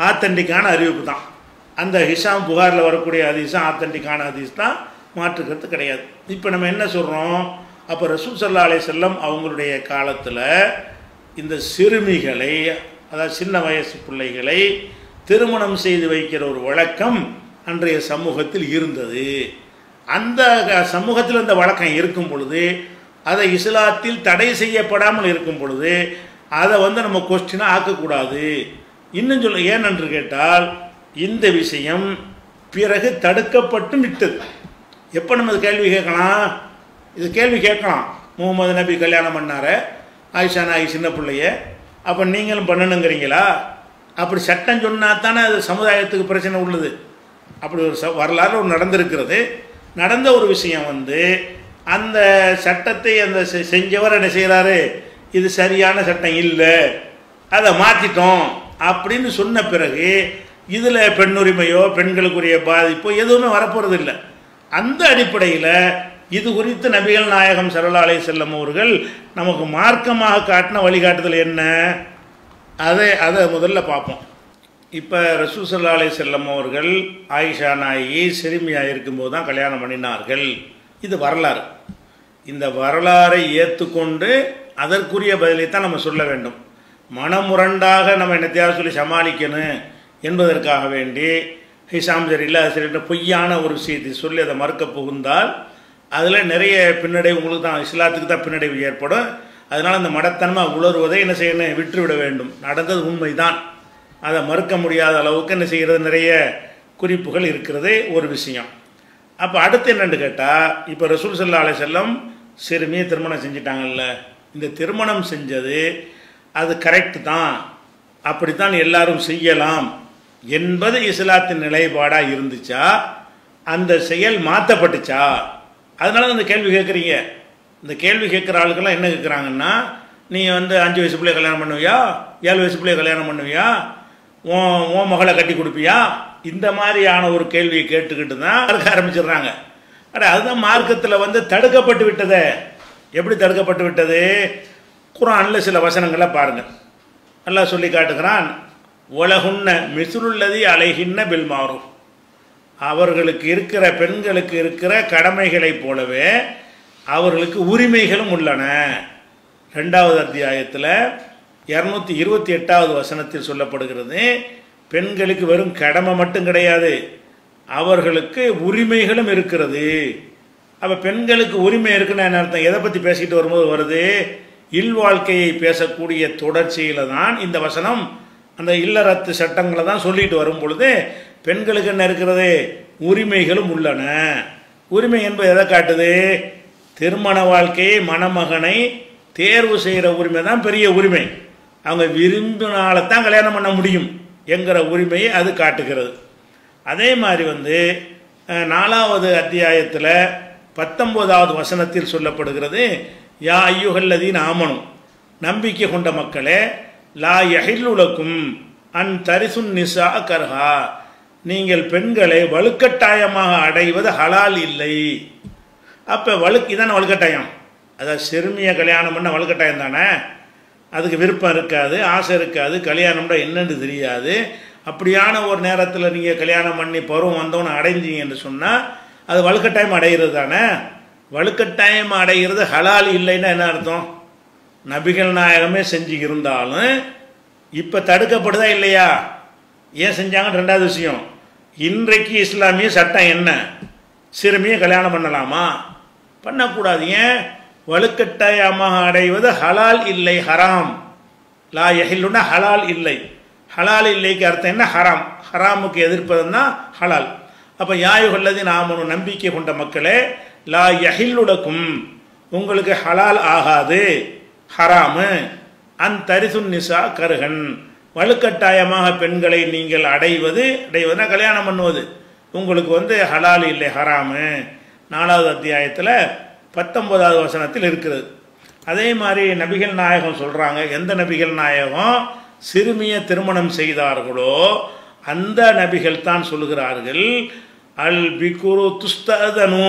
ஆத்தன்டிக்கான அறிவிப்பு தான். அந்த ஹிஷாம் புகாரில் வரக்கூடிய ஹதீஸும் ஆத்தன்டிக்கான ஹதீஸ் தான், மாற்றுக்கிறது கிடையாது. இப்போ நம்ம என்ன சொல்கிறோம், அப்போ ரசூல் ஸல்லல்லாஹு அலைஹி வஸல்லம் அவங்களுடைய காலத்தில் இந்த சிறுமிகளை, அதாவது சின்ன வயசு பிள்ளைகளை திருமணம் செய்து வைக்கிற ஒரு வழக்கம் அன்றைய சமூகத்தில் இருந்தது. அந்த சமூகத்தில் அந்த வழக்கம் இருக்கும் பொழுது, அதை இஸ்லாத்தில் தடை செய்யப்படாமல் இருக்கும் பொழுது அதை நம்ம கொஸ்டினாக ஆக்கக்கூடாது. இன்னும் சொல்ல ஏனென்று கேட்டால், இந்த விஷயம் பிறகு தடுக்கப்பட்டு விட்டது. எப்போ நம்ம கேள்வி கேட்கலாம், இது கேள்வி கேட்கலாம். முகமது நபி கல்யாணம் பண்ணார ஆயிஷா நாயகி சின்ன பிள்ளைய, அப்போ நீங்களும் பண்ணணுங்கிறீங்களா? அப்படி சட்டம் சொன்னால் தானே அது சமுதாயத்துக்கு பிரச்சனை உள்ளது. அப்படி ஒரு வரலாறு ஒரு நடந்திருக்கிறது. நடந்த ஒரு விஷயம் அந்த சட்டத்தை அந்த செஞ்சவர் என்ன செய்கிறாரு, இது சரியான சட்டம் இல்லை, அதை மாற்றிட்டோம் அப்படின்னு சொன்ன பிறகு இதில் பெண்ணுரிமையோ பெண்களுக்குரிய பாதிப்போ எதுவுமே வரப்போகிறது இல்லை. அந்த அடிப்படையில் இது குறித்து நபிகள் நாயகம் ஸல்லல்லாஹு அலைஹி வஸல்லம் அவர்கள் நமக்கு மார்க்கமாக காட்டின வழிகாட்டுதல் என்ன, அதை முதல்ல பார்ப்போம். இப்போ ரசூல் ஸல்லல்லாஹு அலைஹி வஸல்லம் அவர்கள் ஆயிஷா நாயகி சிறுமியாக இருக்கும்போது தான் கல்யாணம் பண்ணினார்கள். இது வரலாறு. இந்த வரலாறை ஏற்றுக்கொண்டு அதற்குரிய பதிலை தான் நம்ம சொல்ல வேண்டும். மனமுரண்டாக நம்ம என்னத்தையாவது சொல்லி சமாளிக்கணும் என்பதற்காக வேண்டி ஹிஷாம் சரியில்லை அது சரியில்லை பொய்யான ஒரு விஷயத்தை சொல்லி அதை மறுக்க புகுந்தால் அதில் நிறைய பின்னடைவு உங்களுக்கு தான், இஸ்லாத்துக்கு தான் பின்னடைவு ஏற்படும். அதனால் அந்த மடத்தன்மை உணர்வதை என்ன செய்யணும், விட்டுவிட வேண்டும். நடந்தது உண்மைதான், அதை மறுக்க முடியாத அளவுக்கு என்ன செய்கிறது, நிறைய குறிப்புகள் இருக்கிறது ஒரு விஷயம். அப்போ அடுத்து என்னென்னு கேட்டால், இப்போ ரசூல் ஸல்லல்லாஹு அலைஹி வஸல்லம் சிறுமியை திருமணம் செஞ்சிட்டாங்கல்ல, இந்த திருமணம் செஞ்சது அது கரெக்டு தான், அப்படித்தான் எல்லாரும் செய்யலாம் என்பது இஸ்லாத்தின் நிலைப்பாடாக இருந்துச்சா, அந்த செயல் மாற்றப்பட்டுச்சா? அதனால அந்த கேள்வி கேட்குறீங்க. இந்த கேள்வி கேட்குற ஆளுக்கெல்லாம் என்ன கேட்குறாங்கன்னா, நீ 5 வயசு பிள்ளைய கல்யாணம் பண்ணுவியா, 7 வயசு பிள்ளைய கல்யாணம் பண்ணுவியா, உன் மகளை கட்டி கொடுப்பியா, இந்த மாதிரியான ஒரு கேள்வியை கேட்டுக்கிட்டு தான் இருக்க ஆரம்பிச்சிடுறாங்க. அதுதான் மார்க்கத்தில் தடுக்கப்பட்டு விட்டதே. எப்படி தடுக்கப்பட்டு விட்டது? குர்ஆனில் சில வசனங்களை பாருங்கள். அல்லாஹ் சொல்லி காட்டுகிறான், உலகுன்ன மிஸ்லுல்லதி அலைஹின்ன பில் மாரூஃப், அவர்களுக்கு இருக்கிற பெண்களுக்கு இருக்கிற கடமைகளைப் போலவே அவர்களுக்கு உரிமைகளும் உள்ளன. 2வது அத்தியாயத்தில் 228வது வசனத்தில் சொல்லப்படுகிறது, பெண்களுக்கு வெறும் கடமை மட்டும் கிடையாது, அவர்களுக்கு உரிமைகளும் இருக்கிறது. அப்போ பெண்களுக்கு உரிமை இருக்குன்னு என்ன அர்த்தம்? எதை பற்றி பேசிக்கிட்டு வரும்போது வருது, இல்வாழ்க்கையை பேசக்கூடிய தொடர்ச்சியில் தான் இந்த வசனம் அந்த இல்லறத்து சட்டங்களை தான் சொல்லிட்டு வரும் பொழுது பெண்களுக்கு என்ன இருக்கிறது, உரிமைகளும் உள்ளன. உரிமை என்பது எதை காட்டுது? திருமண வாழ்க்கையை மணமகனை தேர்வு செய்கிற உரிமை தான் பெரிய உரிமை. அவங்க விரும்பினால்தான் கல்யாணம் பண்ண முடியும் என்கிற உரிமையை அது காட்டுகிறது. அதே மாதிரி 4வது அத்தியாயத்தில் 19வது வசனத்தில் சொல்லப்படுகிறது, யா ஐயுஹல்லதீன ஆமனு, நம்பிக்கை கொண்ட மக்களே, லா யஹில்லுலக்கும் அன் தரிசுன் நிசா கர்ஹா, நீங்கள் பெண்களை வலுக்கட்டாயமாக அடைவது ஹலால் இல்லை. அப்போ இதான வலுக்கட்டாயம், அதாவது சிறுமியை கல்யாணம் பண்ண வலுக்கட்டாயம் தானே. அதுக்கு விருப்பம் இருக்காது, ஆசை இருக்காது, கல்யாணம்னா என்னன்னு தெரியாது. அப்படியான ஒரு நேரத்தில் நீங்கள் கல்யாணம் பண்ணி பருவம் வந்தவனை அடைஞ்சிங்கன்னு சொன்னால் அது வலுக்கட்டாயம் அடைகிறது தானே. வலுக்கட்டாயம் அடைகிறது ஹலால் இல்லைன்னா என்ன அர்த்தம்? நபிகள் நாயகமே செஞ்சு இருந்தாலும் இப்போ தடுக்கப்படுதா இல்லையா? ஏன் செஞ்சாங்க? 2வது விஷயம், இன்றைக்கு இஸ்லாமிய சட்டம் என்ன, சிறுமியை கல்யாணம் பண்ணலாமா? பண்ணக்கூடாது. ஏன்? வலுக்கட்டாயமாக அடைவது ஹலால் இல்லை, ஹராம். லா யஹில்லுன்னா ஹலால் இல்லை. ஹலால் இல்லைக்கு அர்த்தம் என்ன? ஹராம். ஹராமுக்கு எதிர்ப்பதுன்னா ஹலால். அப்போ யாயுகல்லதி நாமனு, நம்பிக்கை கொண்ட மக்களே, லா யஹில்லுலக்கும், உங்களுக்கு ஹலால் ஆகாது, ஹராமு, அன் தரிசுன் நிசா கருகன், வலுக்கட்டாயமாக பெண்களை நீங்கள் அடைவதுனா கல்யாணம் பண்ணுவது உங்களுக்கு ஹலால் இல்லை, ஹராமு. 4வது அத்தியாயத்தில் 19வது வசனத்தில் இருக்கிறது. அதே மாதிரி நபிகள் நாயகம் சொல்கிறாங்க, எந்த நபிகள் நாயகம் சிறுமியை திருமணம் செய்தார்களோ அந்த நபிகள் தான் சொல்கிறார்கள், அல் பிக்குரு துஸ்ததனு,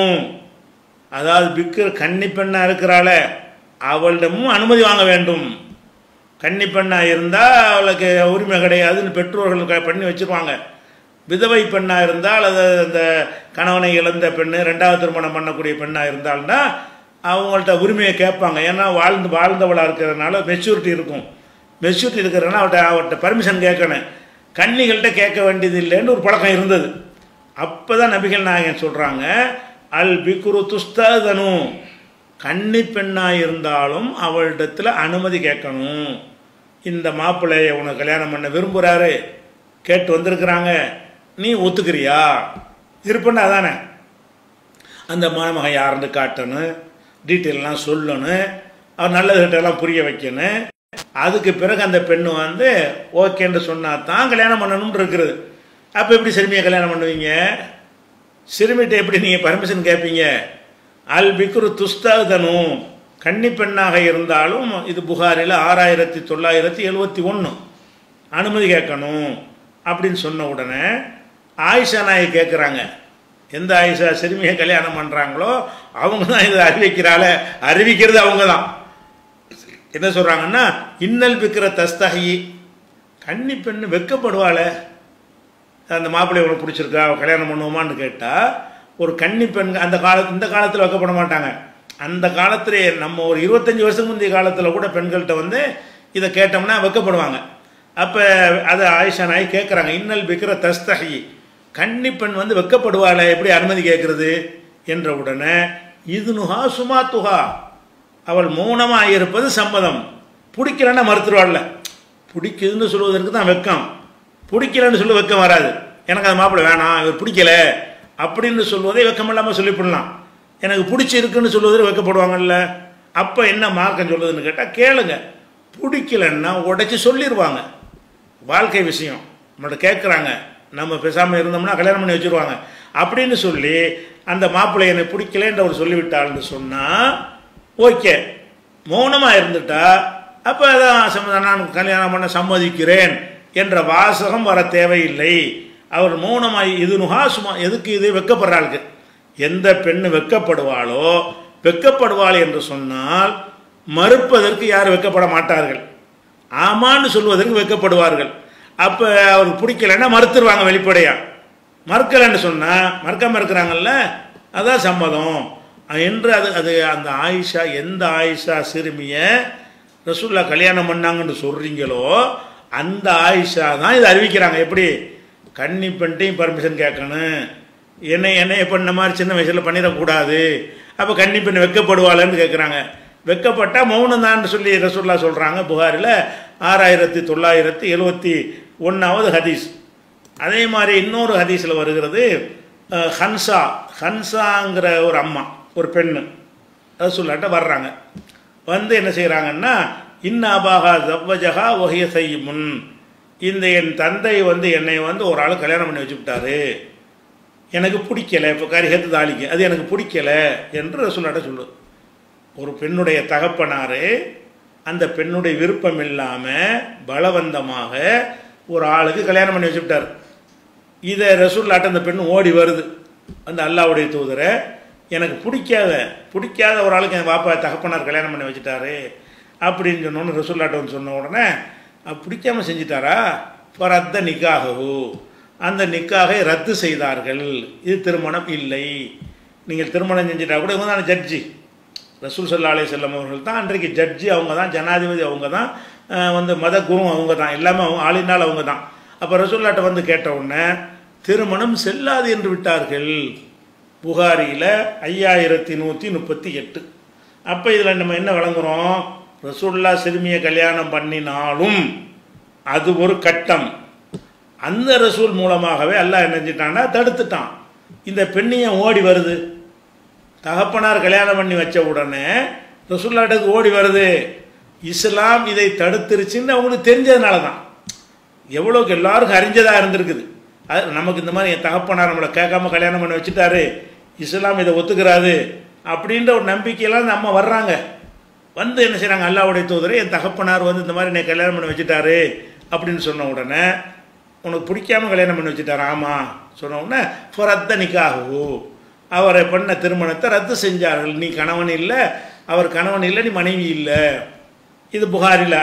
அதாவது பிக்குர் கன்னி பெண்ணாக இருக்கிறாள அவளிடமும் அனுமதி வாங்க வேண்டும். கன்னி பெண்ணாக இருந்தால் அவளுக்கு உரிமை கிடையாதுன்னு பெற்றோர்கள் பண்ணி வச்சுருவாங்க. விதவை பெண்ணாக இருந்தால் அது அந்த கணவனை இழந்த பெண்ணு, ரெண்டாவது திருமணம் பண்ணக்கூடிய பெண்ணாக இருந்தால்னா அவங்கள்ட்ட உரிமையை கேட்பாங்க. ஏன்னா வாழ்ந்தவளாக இருக்கிறதுனால மெச்சூரிட்டி இருக்கும். மெச்சூரிட்டி இருக்கிறதுனால அவர்கிட்ட பர்மிஷன் கேட்கணும். கன்னிகள்கிட்ட கேட்க வேண்டியது இல்லைன்னு ஒரு பழக்கம் இருந்தது. அப்போ தான் நபிகள் நாயகன் சொல்கிறாங்க, அல் பிக்ரு துஸ்ததனு, கன்னி பெண்ணாக இருந்தாலும் அவளிடத்தில் அனுமதி கேட்கணும். இந்த மாப்பிள்ளையை உனக்கு கல்யாணம் பண்ண விரும்புகிறாரு, கேட்டு வந்திருக்கிறாங்க, நீ ஒத்துக்கிறியா? இருப்பண்ணா தானே அந்த மணமகன் யாருன்னு காட்டணும், டீட்டெயிலெலாம் சொல்லணும், அவர் நல்லதுகிட்டெல்லாம் புரிய வைக்கணும். அதுக்கு பிறகு அந்த பெண்ணு வந்து ஓகேன்னு சொன்னால் தான் கல்யாணம் பண்ணணும்னு இருக்கிறது. அப்போ எப்படி சிறுமியை கல்யாணம் பண்ணுவீங்க? சிறுமிகிட்ட எப்படி நீங்கள் பர்மிஷன் கேட்பீங்க? அல் பிக்ரு துஸ்ததனு, கன்னி பெண்ணாக இருந்தாலும் இது புகாரில் 6971 அனுமதி கேட்கணும் அப்படின்னு சொன்ன உடனே ஆயிஷா நாயை கேட்குறாங்க. எந்த ஆயிஷா சிறுமியை கல்யாணம் பண்ணுறாங்களோ அவங்க தான் இதை அறிவிக்கிறது அவங்க தான். என்ன சொல்கிறாங்கன்னா, இன்னல் பிக்கிற தஸ்தஹி, கன்னி பெண்ணு வெக்கப்படுவாளே, அந்த மாப்பிள்ளை உனக்கு பிடிச்சிருக்கா கல்யாணம் பண்ணுவோமான்னு கேட்டால் ஒரு கன்னி பெண் இந்த காலத்தில் வைக்கப்பட மாட்டாங்க. அந்த காலத்திலே நம்ம ஒரு 25 வருஷம் முந்தைய காலத்தில் கூட பெண்கள்கிட்ட வந்து இதை கேட்டோம்னா வைக்கப்படுவாங்க. அப்போ அதை ஆயிஷா நாய் கேட்குறாங்க, இன்னல் பிக்கிற தஸ்தஹி, கன்னி பெண் வந்து வைக்கப்படுவாளே, எப்படி அனுமதி கேட்குறது என்ற உடனே இதுனுஹா சுமாத்துஹா, அவள் மௌனமாக இருப்பது சம்மதம். பிடிக்கலன்னா மறுத்துருவாள்ல. பிடிக்குதுன்னு சொல்வதற்கு தான் வெக்கம், பிடிக்கலன்னு சொல்ல வெக்கம் வராது. எனக்கு அது மாப்பிள்ளை வேணாம், இவர் பிடிக்கல அப்படின்னு சொல்வதை வெக்கம் இல்லாமல் சொல்லிவிடலாம். எனக்கு பிடிச்சிருக்குன்னு சொல்வதில் வைக்கப்படுவாங்கல்ல. அப்போ என்ன மார்க்கம் சொல்லுதுன்னு கேட்டால் கேளுங்க, பிடிக்கலன்னா உடைச்சி சொல்லிடுவாங்க. வாழ்க்கை விஷயம் நம்மள்ட்ட கேட்குறாங்க, நம்ம பேசாமல் இருந்தோம்னா கல்யாணம் பண்ணி வச்சுருவாங்க அப்படின்னு சொல்லி அந்த மாப்பிள்ளை என்னை பிடிக்கலன்ற அவர் சொல்லிவிட்டாள்னு சொன்னால் ஓகே. மௌனமாக இருந்துட்டா அப்போ அதான் நான் கல்யாணம் பண்ண சம்மதிக்கிறேன் என்ற வாசகம் வர தேவையில்லை. அவர் மௌனமாய் இது நுகாசுமா, எதுக்கு இது வெக்கப்படுறாளுக்கு. எந்த பெண்ணு வெக்கப்படுவாளோ, வெக்கப்படுவாள் என்று சொன்னால் மறுப்பதற்கு யார் வெக்கப்பட மாட்டார்கள், ஆமான்னு சொல்வதற்கு வெக்கப்படுவார்கள். அப்போ அவருக்கு பிடிக்கலைன்னா மறுத்துருவாங்க வெளிப்படையாக. மறுக்கலைன்னு சொன்னால் மறுக்காமல் இருக்கிறாங்கல்ல, அதான் சம்மதம் என்று அது அந்த ஆயிஷா, எந்த ஆயிஷா சிறுமியை ரசூல்லா கல்யாணம் பண்ணாங்கன்னு சொல்கிறீங்களோ அந்த ஆயிஷா தான் இதை அறிவிக்கிறாங்க. எப்படி கன்னி பெண்டையும் பர்மிஷன் கேட்கணும், என்னை பண்ண மாதிரி சின்ன வயசில் பண்ணிடக்கூடாது. அப்போ கன்னி பெண் வெக்கப்படுவாளன்னு கேட்குறாங்க. வெக்கப்பட்டால் மௌனம் தான் சொல்லி ரசூல்லா சொல்கிறாங்க. புகாரில் 6971 ஹதீஸ். அதே மாதிரி இன்னொரு ஹதீஸில் வருகிறது, ஹன்சாங்கிற ஒரு அம்மா, ஒரு பெண்ணு ரசூல்லாட்ட வர்றாங்க. வந்து என்ன செய்கிறாங்கன்னா, இன்னாபாகா ஜவ்வஜஹா ஒஹிய செய்யுமுன், இந்த என் தந்தை வந்து என்னை வந்து ஒரு ஆள் கல்யாணம் பண்ணி வச்சுக்கிட்டாரு, எனக்கு பிடிக்கலை, இப்போ கரிஹத்து தாளிக்கு அது எனக்கு பிடிக்கலை என்று ரசூல்லாட்ட சொல்லுது. ஒரு பெண்ணுடைய தகப்பனார் அந்த பெண்ணுடைய விருப்பம் இல்லாமல் பலவந்தமாக ஒரு ஆளுக்கு கல்யாணம் பண்ணி வச்சுக்கிட்டார். இதை ரசூல்லாட்ட அந்த பெண் ஓடி வருது, அந்த அல்லாஹ்வுடைய தூதரை, எனக்கு பிடிக்காத ஒரு ஆளுக்கு என் பாப்பா தகப்பனார் கல்யாணம் பண்ணி வச்சுட்டாரு அப்படின்னு சொன்னோன்னு ரசூல்லாட்ட வந்து சொன்ன உடனே பிடிக்காமல் செஞ்சிட்டாரா, ரத்த நிக்காகவோ, அந்த நிக்காகை ரத்து செய்தார்கள். இது திருமணம் இல்லை. நீங்கள் திருமணம் செஞ்சிட்டா கூட இவங்க தான் ஜட்ஜி, ரசூல் ஸல்லல்லாஹு அலைஹி வஸல்லம் அவர்கள் தான் அன்றைக்கு ஜட்ஜி, அவங்க தான் ஜனாதிபதி, அவங்க தான் வந்து மத குரு, அவங்க தான் எல்லாமே, அவங்க ஆளினால் அவங்க தான். அப்போ ரசூல்லாட்ட வந்து கேட்ட உடனே திருமணம் செல்லாது என்று விட்டார்கள். புகாரியில் 5138. அப்போ இதில் நம்ம என்ன வழங்குகிறோம், ரசூல்லா சிறுமியை கல்யாணம் பண்ணினாலும் அது ஒரு கட்டம். அந்த ரசூல் மூலமாகவே அல்லாஹ் என்ன செஞ்சிட்டான்னா தடுத்துட்டான். இந்த பெண்ணியம் ஓடி வருது, தகப்பனார் கல்யாணம் பண்ணி வச்ச உடனே ரசூல்லாட்டுக்கு ஓடி வருது. இஸ்லாம் இதை தடுத்துருச்சுன்னு அவங்களுக்கு தெரிஞ்சதுனால தான். எவ்வளோக்கு எல்லாருக்கும் அறிஞ்சதாக இருந்திருக்குது. அது நமக்கு இந்த மாதிரி என் தகப்பனார் நம்மளை கேட்காம கல்யாணம் பண்ணி வச்சுட்டாரு, இஸ்லாம் இதை ஒத்துக்கிறாரு அப்படின்ற ஒரு நம்பிக்கையெல்லாம் நம்ம வர்றாங்க. வந்து என்ன செய்கிறாங்க, அல்லாஹ்வுடைய தூதரை, என் தகப்பனார் வந்து இந்த மாதிரி என்னை கல்யாணம் பண்ணி வச்சுட்டாரு அப்படின்னு சொன்ன உடனே, உனக்கு பிடிக்காம கல்யாணம் பண்ணி வச்சுட்டாரு, ஆமாம் சொன்ன உடனே ரத்த நிக்காகவோ, அவரை பண்ண திருமணத்தை ரத்து செஞ்சார்கள். நீ கணவன் இல்லை, அவர் கணவன் இல்லை, நீ மனைவி இல்லை இது புகாரில்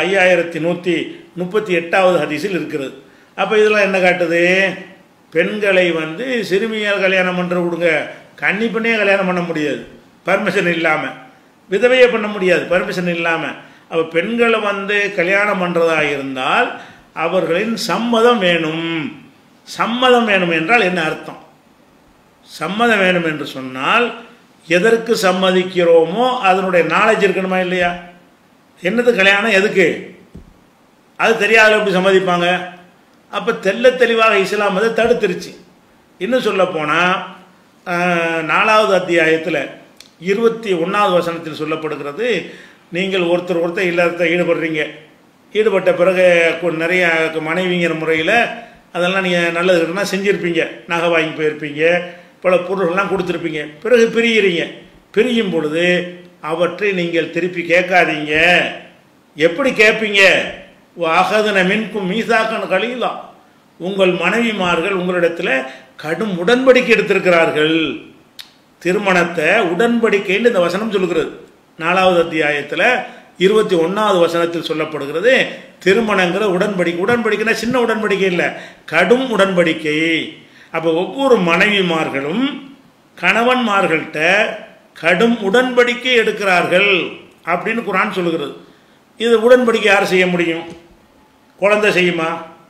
5138வது ஹதீஸில் இருக்கிறது. அப்போ இதெல்லாம் என்ன காட்டுது? பெண்களை வந்து சிறுமியால் கல்யாணம் பண்ணுற விடுங்க, கன்னி பெண்ணையே கல்யாணம் பண்ண முடியாது பர்மிஷன் இல்லாமல், விதவையை பண்ண முடியாது பர்மிஷன் இல்லாமல். அப்போ பெண்களை வந்து கல்யாணம் பண்ணுறதா இருந்தால் அவர்களின் சம்மதம் வேணும். சம்மதம் வேணும் என்றால் என்ன அர்த்தம்? சம்மதம் வேணும் என்று சொன்னால் எதற்கு சம்மதிக்கிறோமோ அதனுடைய நாலேஜ் இருக்கணுமா இல்லையா? என்னது கல்யாணம், எதுக்கு, அது தெரியாத எப்படி சம்மதிப்பாங்க? அப்போ தெல்ல தெளிவாக இஸ்லாம் அதை தடுத்துருச்சு. இன்னும் சொல்ல போனால் 4வது அத்தியாயத்தில் 21வது வசனத்தில் சொல்லப்படுகிறது, நீங்கள் ஒருத்தர் இல்லறத்தை ஈடுபடுறீங்க, ஈடுபட்ட பிறகு நிறைய மனைவிங்கிற முறையில் அதெல்லாம் நீங்கள் நல்லதுன்னா செஞ்சுருப்பீங்க, நகை வாங்கி போயிருப்பீங்க, பல பொருள்கள்லாம் கொடுத்துருப்பீங்க. பிறகு பிரியிறீங்க. பிரியும் பொழுது அவற்றை நீங்கள் திருப்பி கேட்காதீங்க. எப்படி கேட்பீங்க? அகதன மின்கும் மீசாக்கன் கலீலா, உங்கள் மனைவிமார்கள் உங்களிடத்தில் கடும் உடன்படிக்கை எடுத்திருக்கிறார்கள். திருமணத்தை உடன்படிக்கைன்னு இந்த வசனம் சொல்லுகிறது. 4வது அத்தியாயத்தில் 21வது வசனத்தில் சொல்லப்படுகிறது, திருமணங்கிற உடன்படிக்கை. உடன்படிக்கைனா சின்ன உடன்படிக்கை இல்லை, கடும் உடன்படிக்கை. அப்போ ஒவ்வொரு மனைவிமார்களும் கணவன்மார்கள்ட்ட கடும் உடன்படிக்கை எடுக்கிறார்கள் அப்படின்னு குர்ஆன் சொல்லுகிறது. இது உடன்படிக்கை யார் செய்ய முடியும்? குழந்தை செய்யுமா?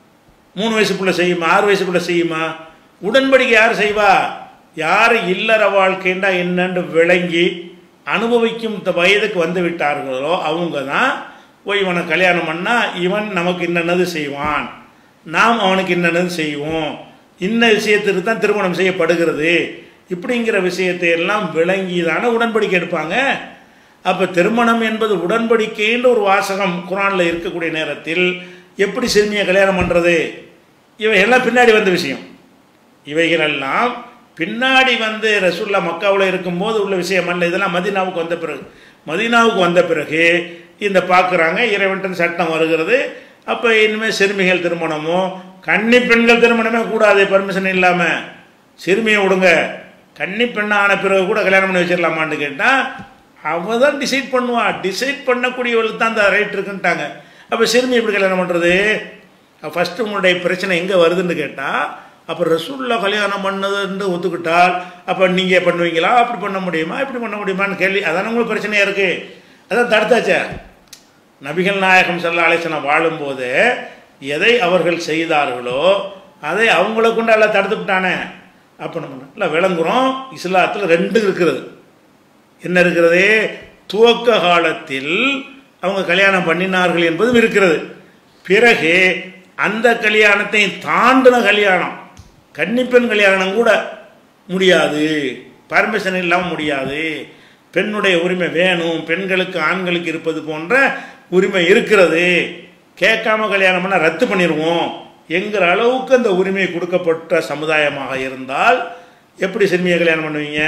3 வயசுக்குள்ள செய்யுமா? 6 வயசுக்குள்ள செய்யுமா? உடன்படிக்கை யார் செய்வா? யார் இல்லற வாழ்க்கைண்டா என்னன்னு விளங்கி அனுபவிக்கும் வயதுக்கு வந்து விட்டார்களோ அவங்க தான் போய் இவனை கல்யாணம் பண்ணால் இவன் நமக்கு இன்னது செய்வான், நாம் அவனுக்கு இன்னது செய்வோம், இன்ன விஷயத்திற்கு தான் திருமணம் செய்யப்படுகிறது, இப்படிங்கிற விஷயத்தை எல்லாம் விளங்கி தானே உடன்படிக்கை எடுப்பாங்க. அப்போ திருமணம் என்பது உடன்படிக்கைன்ற ஒரு வாசகம் குர்ஆனில் இருக்கக்கூடிய நேரத்தில் எப்படி சிறுமியை கல்யாணம் பண்ணுறது? இவைகள்லாம் பின்னாடி வந்த விஷயம். இவைகளெல்லாம் பின்னாடி வந்து ரசூலுல்லாஹ் மக்காவில் இருக்கும்போது உள்ள விஷயம் அல்ல. இதெல்லாம் மதீனாவுக்கு வந்த பிறகு. மதீனாவுக்கு வந்த பிறகு இந்த பார்க்குறாங்க, இறைவன் சட்டம் வருகிறது. அப்போ இனிமேல் சிறுமிகள் திருமணமோ கன்னி பெண்கள் திருமணமே கூடாது பர்மிஷன் இல்லாமல். சிறுமியை விடுங்க, கன்னி பெண்ணான பிறகு கூட கல்யாணம் பண்ணி வச்சிடலாமான்னு கேட்டால் அவள் தான் டிசைட் பண்ணுவா. டிசைட் பண்ணக்கூடியவளுக்கு தான் அந்த ரைட் இருக்குன்ட்டாங்க. அப்போ சிறுமி எப்படி கல்யாணம் பண்ணுறது? ஃபஸ்ட்டு உங்களுடைய பிரச்சனை எங்கே வருதுன்னு கேட்டால், அப்போ ரசூலுல்லாஹ் கல்யாணம் பண்ணதுன்னு ஒத்துக்கிட்டால் அப்போ நீங்கள் பண்ணுவீங்களா? அப்படி பண்ண முடியுமா, இப்படி பண்ண முடியுமான்னு கேள்வி. அதான உங்களுக்கு பிரச்சனையாக இருக்குது. அதான் தடுத்தாச்சே. நபிகள் நாயகம் ஸல்லல்லாஹு அலைஹி வஸல்லம் வாழும்போது எதை அவர்கள் செய்தார்களோ அதை அவங்கள கொண்டு எல்லாம் தடுத்துட்டானே. அப்போ நம்ம நல்லா விளங்குறோம். இஸ்லாத்தில் 2 இருக்கிறது. என்ன இருக்கிறது? துவக்க காலத்தில் அவங்க கல்யாணம் பண்ணினார்கள் என்பதும் இருக்கிறது. பிறகு அந்த கல்யாணத்தை தாண்டின கல்யாணம், கன்னிப்பெண் கல்யாணம் கூட முடியாது, பர்மிஷன் இல்லாமல் முடியாது. பெண்ணுடைய உரிமை வேணும், பெண்களுக்கு ஆண்களுக்கு இருப்பது போன்ற உரிமை இருக்கிறது, கேட்காம கல்யாணம் பண்ணால் ரத்து பண்ணிடுவோம் என்கிற அளவுக்கு அந்த உரிமை கொடுக்கப்பட்ட சமுதாயமாக இருந்தால் எப்படி சிறுமியை கல்யாணம் பண்ணுவீங்க?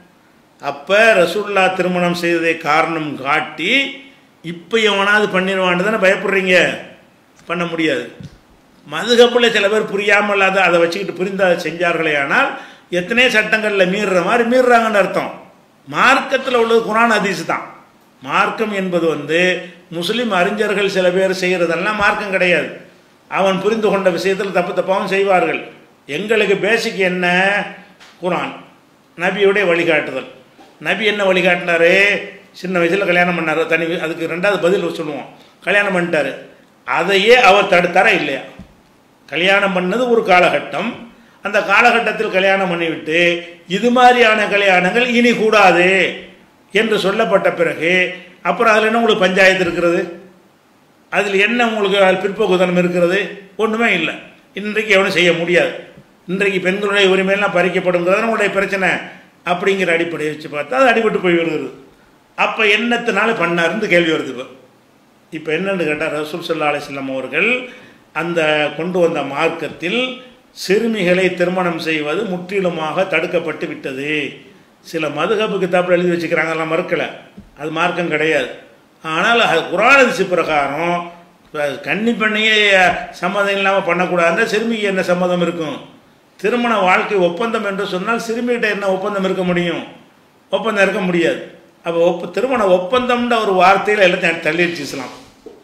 அப்போ ரசூலுல்லாஹ் திருமணம் செய்ததை காரணம் காட்டி இப்போ எவனாவது பண்ணிடுவான்னு தானே பயப்படுறீங்க. பண்ண முடியாது. மதுகப்பில் சில பேர் புரியாமல் அதை வச்சுக்கிட்டு புரிந்து அதை செஞ்சார்களே. ஆனால் எத்தனை சட்டங்களில் மீறுற மாதிரி மீறுறாங்கன்னு அர்த்தம். மார்க்கத்தில் உள்ளது குர்ஆன் ஹதீஸ் தான். மார்க்கம் என்பது முஸ்லீம் அறிஞர்கள் சில பேர் செய்கிறதெல்லாம் மார்க்கம் கிடையாது. அவன் புரிந்து கொண்ட விஷயத்தில் தப்பு தப்பாகவும் செய்வார்கள். எங்களுக்கு பேசிக் என்ன? குர்ஆன், நபியுடைய வழிகாட்டுதல். நபி என்ன வழிகாட்டினாரு? சின்ன வயசில் கல்யாணம் பண்ணார். தனி அதுக்கு 2வது பதில் சொல்லுவோம். கல்யாணம் பண்ணிட்டாரு. அதையே அவர் தடுத்தாரா இல்லையா? கல்யாணம் பண்ணது ஒரு காலகட்டம். அந்த காலகட்டத்தில் கல்யாணம் பண்ணிவிட்டு இது மாதிரியான கல்யாணங்கள் இனி கூடாது என்று சொல்லப்பட்ட பிறகு அப்புறம் அதில் என்ன உங்களுக்கு பஞ்சாயத்து இருக்கிறது? அதில் என்ன உங்களுக்கு பிற்போக்குத்தனம் இருக்கிறது? ஒன்றுமே இல்லை. இன்றைக்கு எவனும் செய்ய முடியாது. இன்றைக்கு பெண்களுடைய உரிமையெல்லாம் பறிக்கப்படுங்கிறது உங்களுடைய பிரச்சனை அப்படிங்கிற அடிப்படையை வச்சு பார்த்தா அது அடிபட்டு போய் வருகிறது. அப்போ என்னத்தினால பண்ணாருன்னு கேள்வி வருது. இப்போ என்னென்னு கேட்டால் ரசூல் ஸல்லல்லாஹு அலைஹி வஸல்லம் அவர்கள் அந்த கொண்டு வந்த மார்க்கத்தில் சிறுமிகளை திருமணம் செய்வது முற்றிலுமாக தடுக்கப்பட்டு விட்டது. சில மதுஹப் கிதாபில் எழுதி வச்சுக்கிறாங்க, அதெல்லாம் மறுக்கலை, அது மார்க்கம் கிடையாது. ஆனால் அது குர்ஆன் ஹதீஸ் பிரகாரம் கன்னி பெண்ணையே சம்மதம் இல்லாமல் பண்ணக்கூடாதுன்னா சிறுமிக்கு என்ன சம்மதம் இருக்கும்? திருமண வாழ்க்கை ஒப்பந்தம் என்று சொன்னால் சிறுமிகிட்ட என்ன ஒப்பந்தம் இருக்க முடியும்? ஒப்பந்தம் இருக்க முடியாது. அப்போ திருமண ஒப்பந்தம்ன்ற ஒரு வார்த்தையில் எல்லாத்தையும் தள்ளிடுச்சு இஸ்லாம்.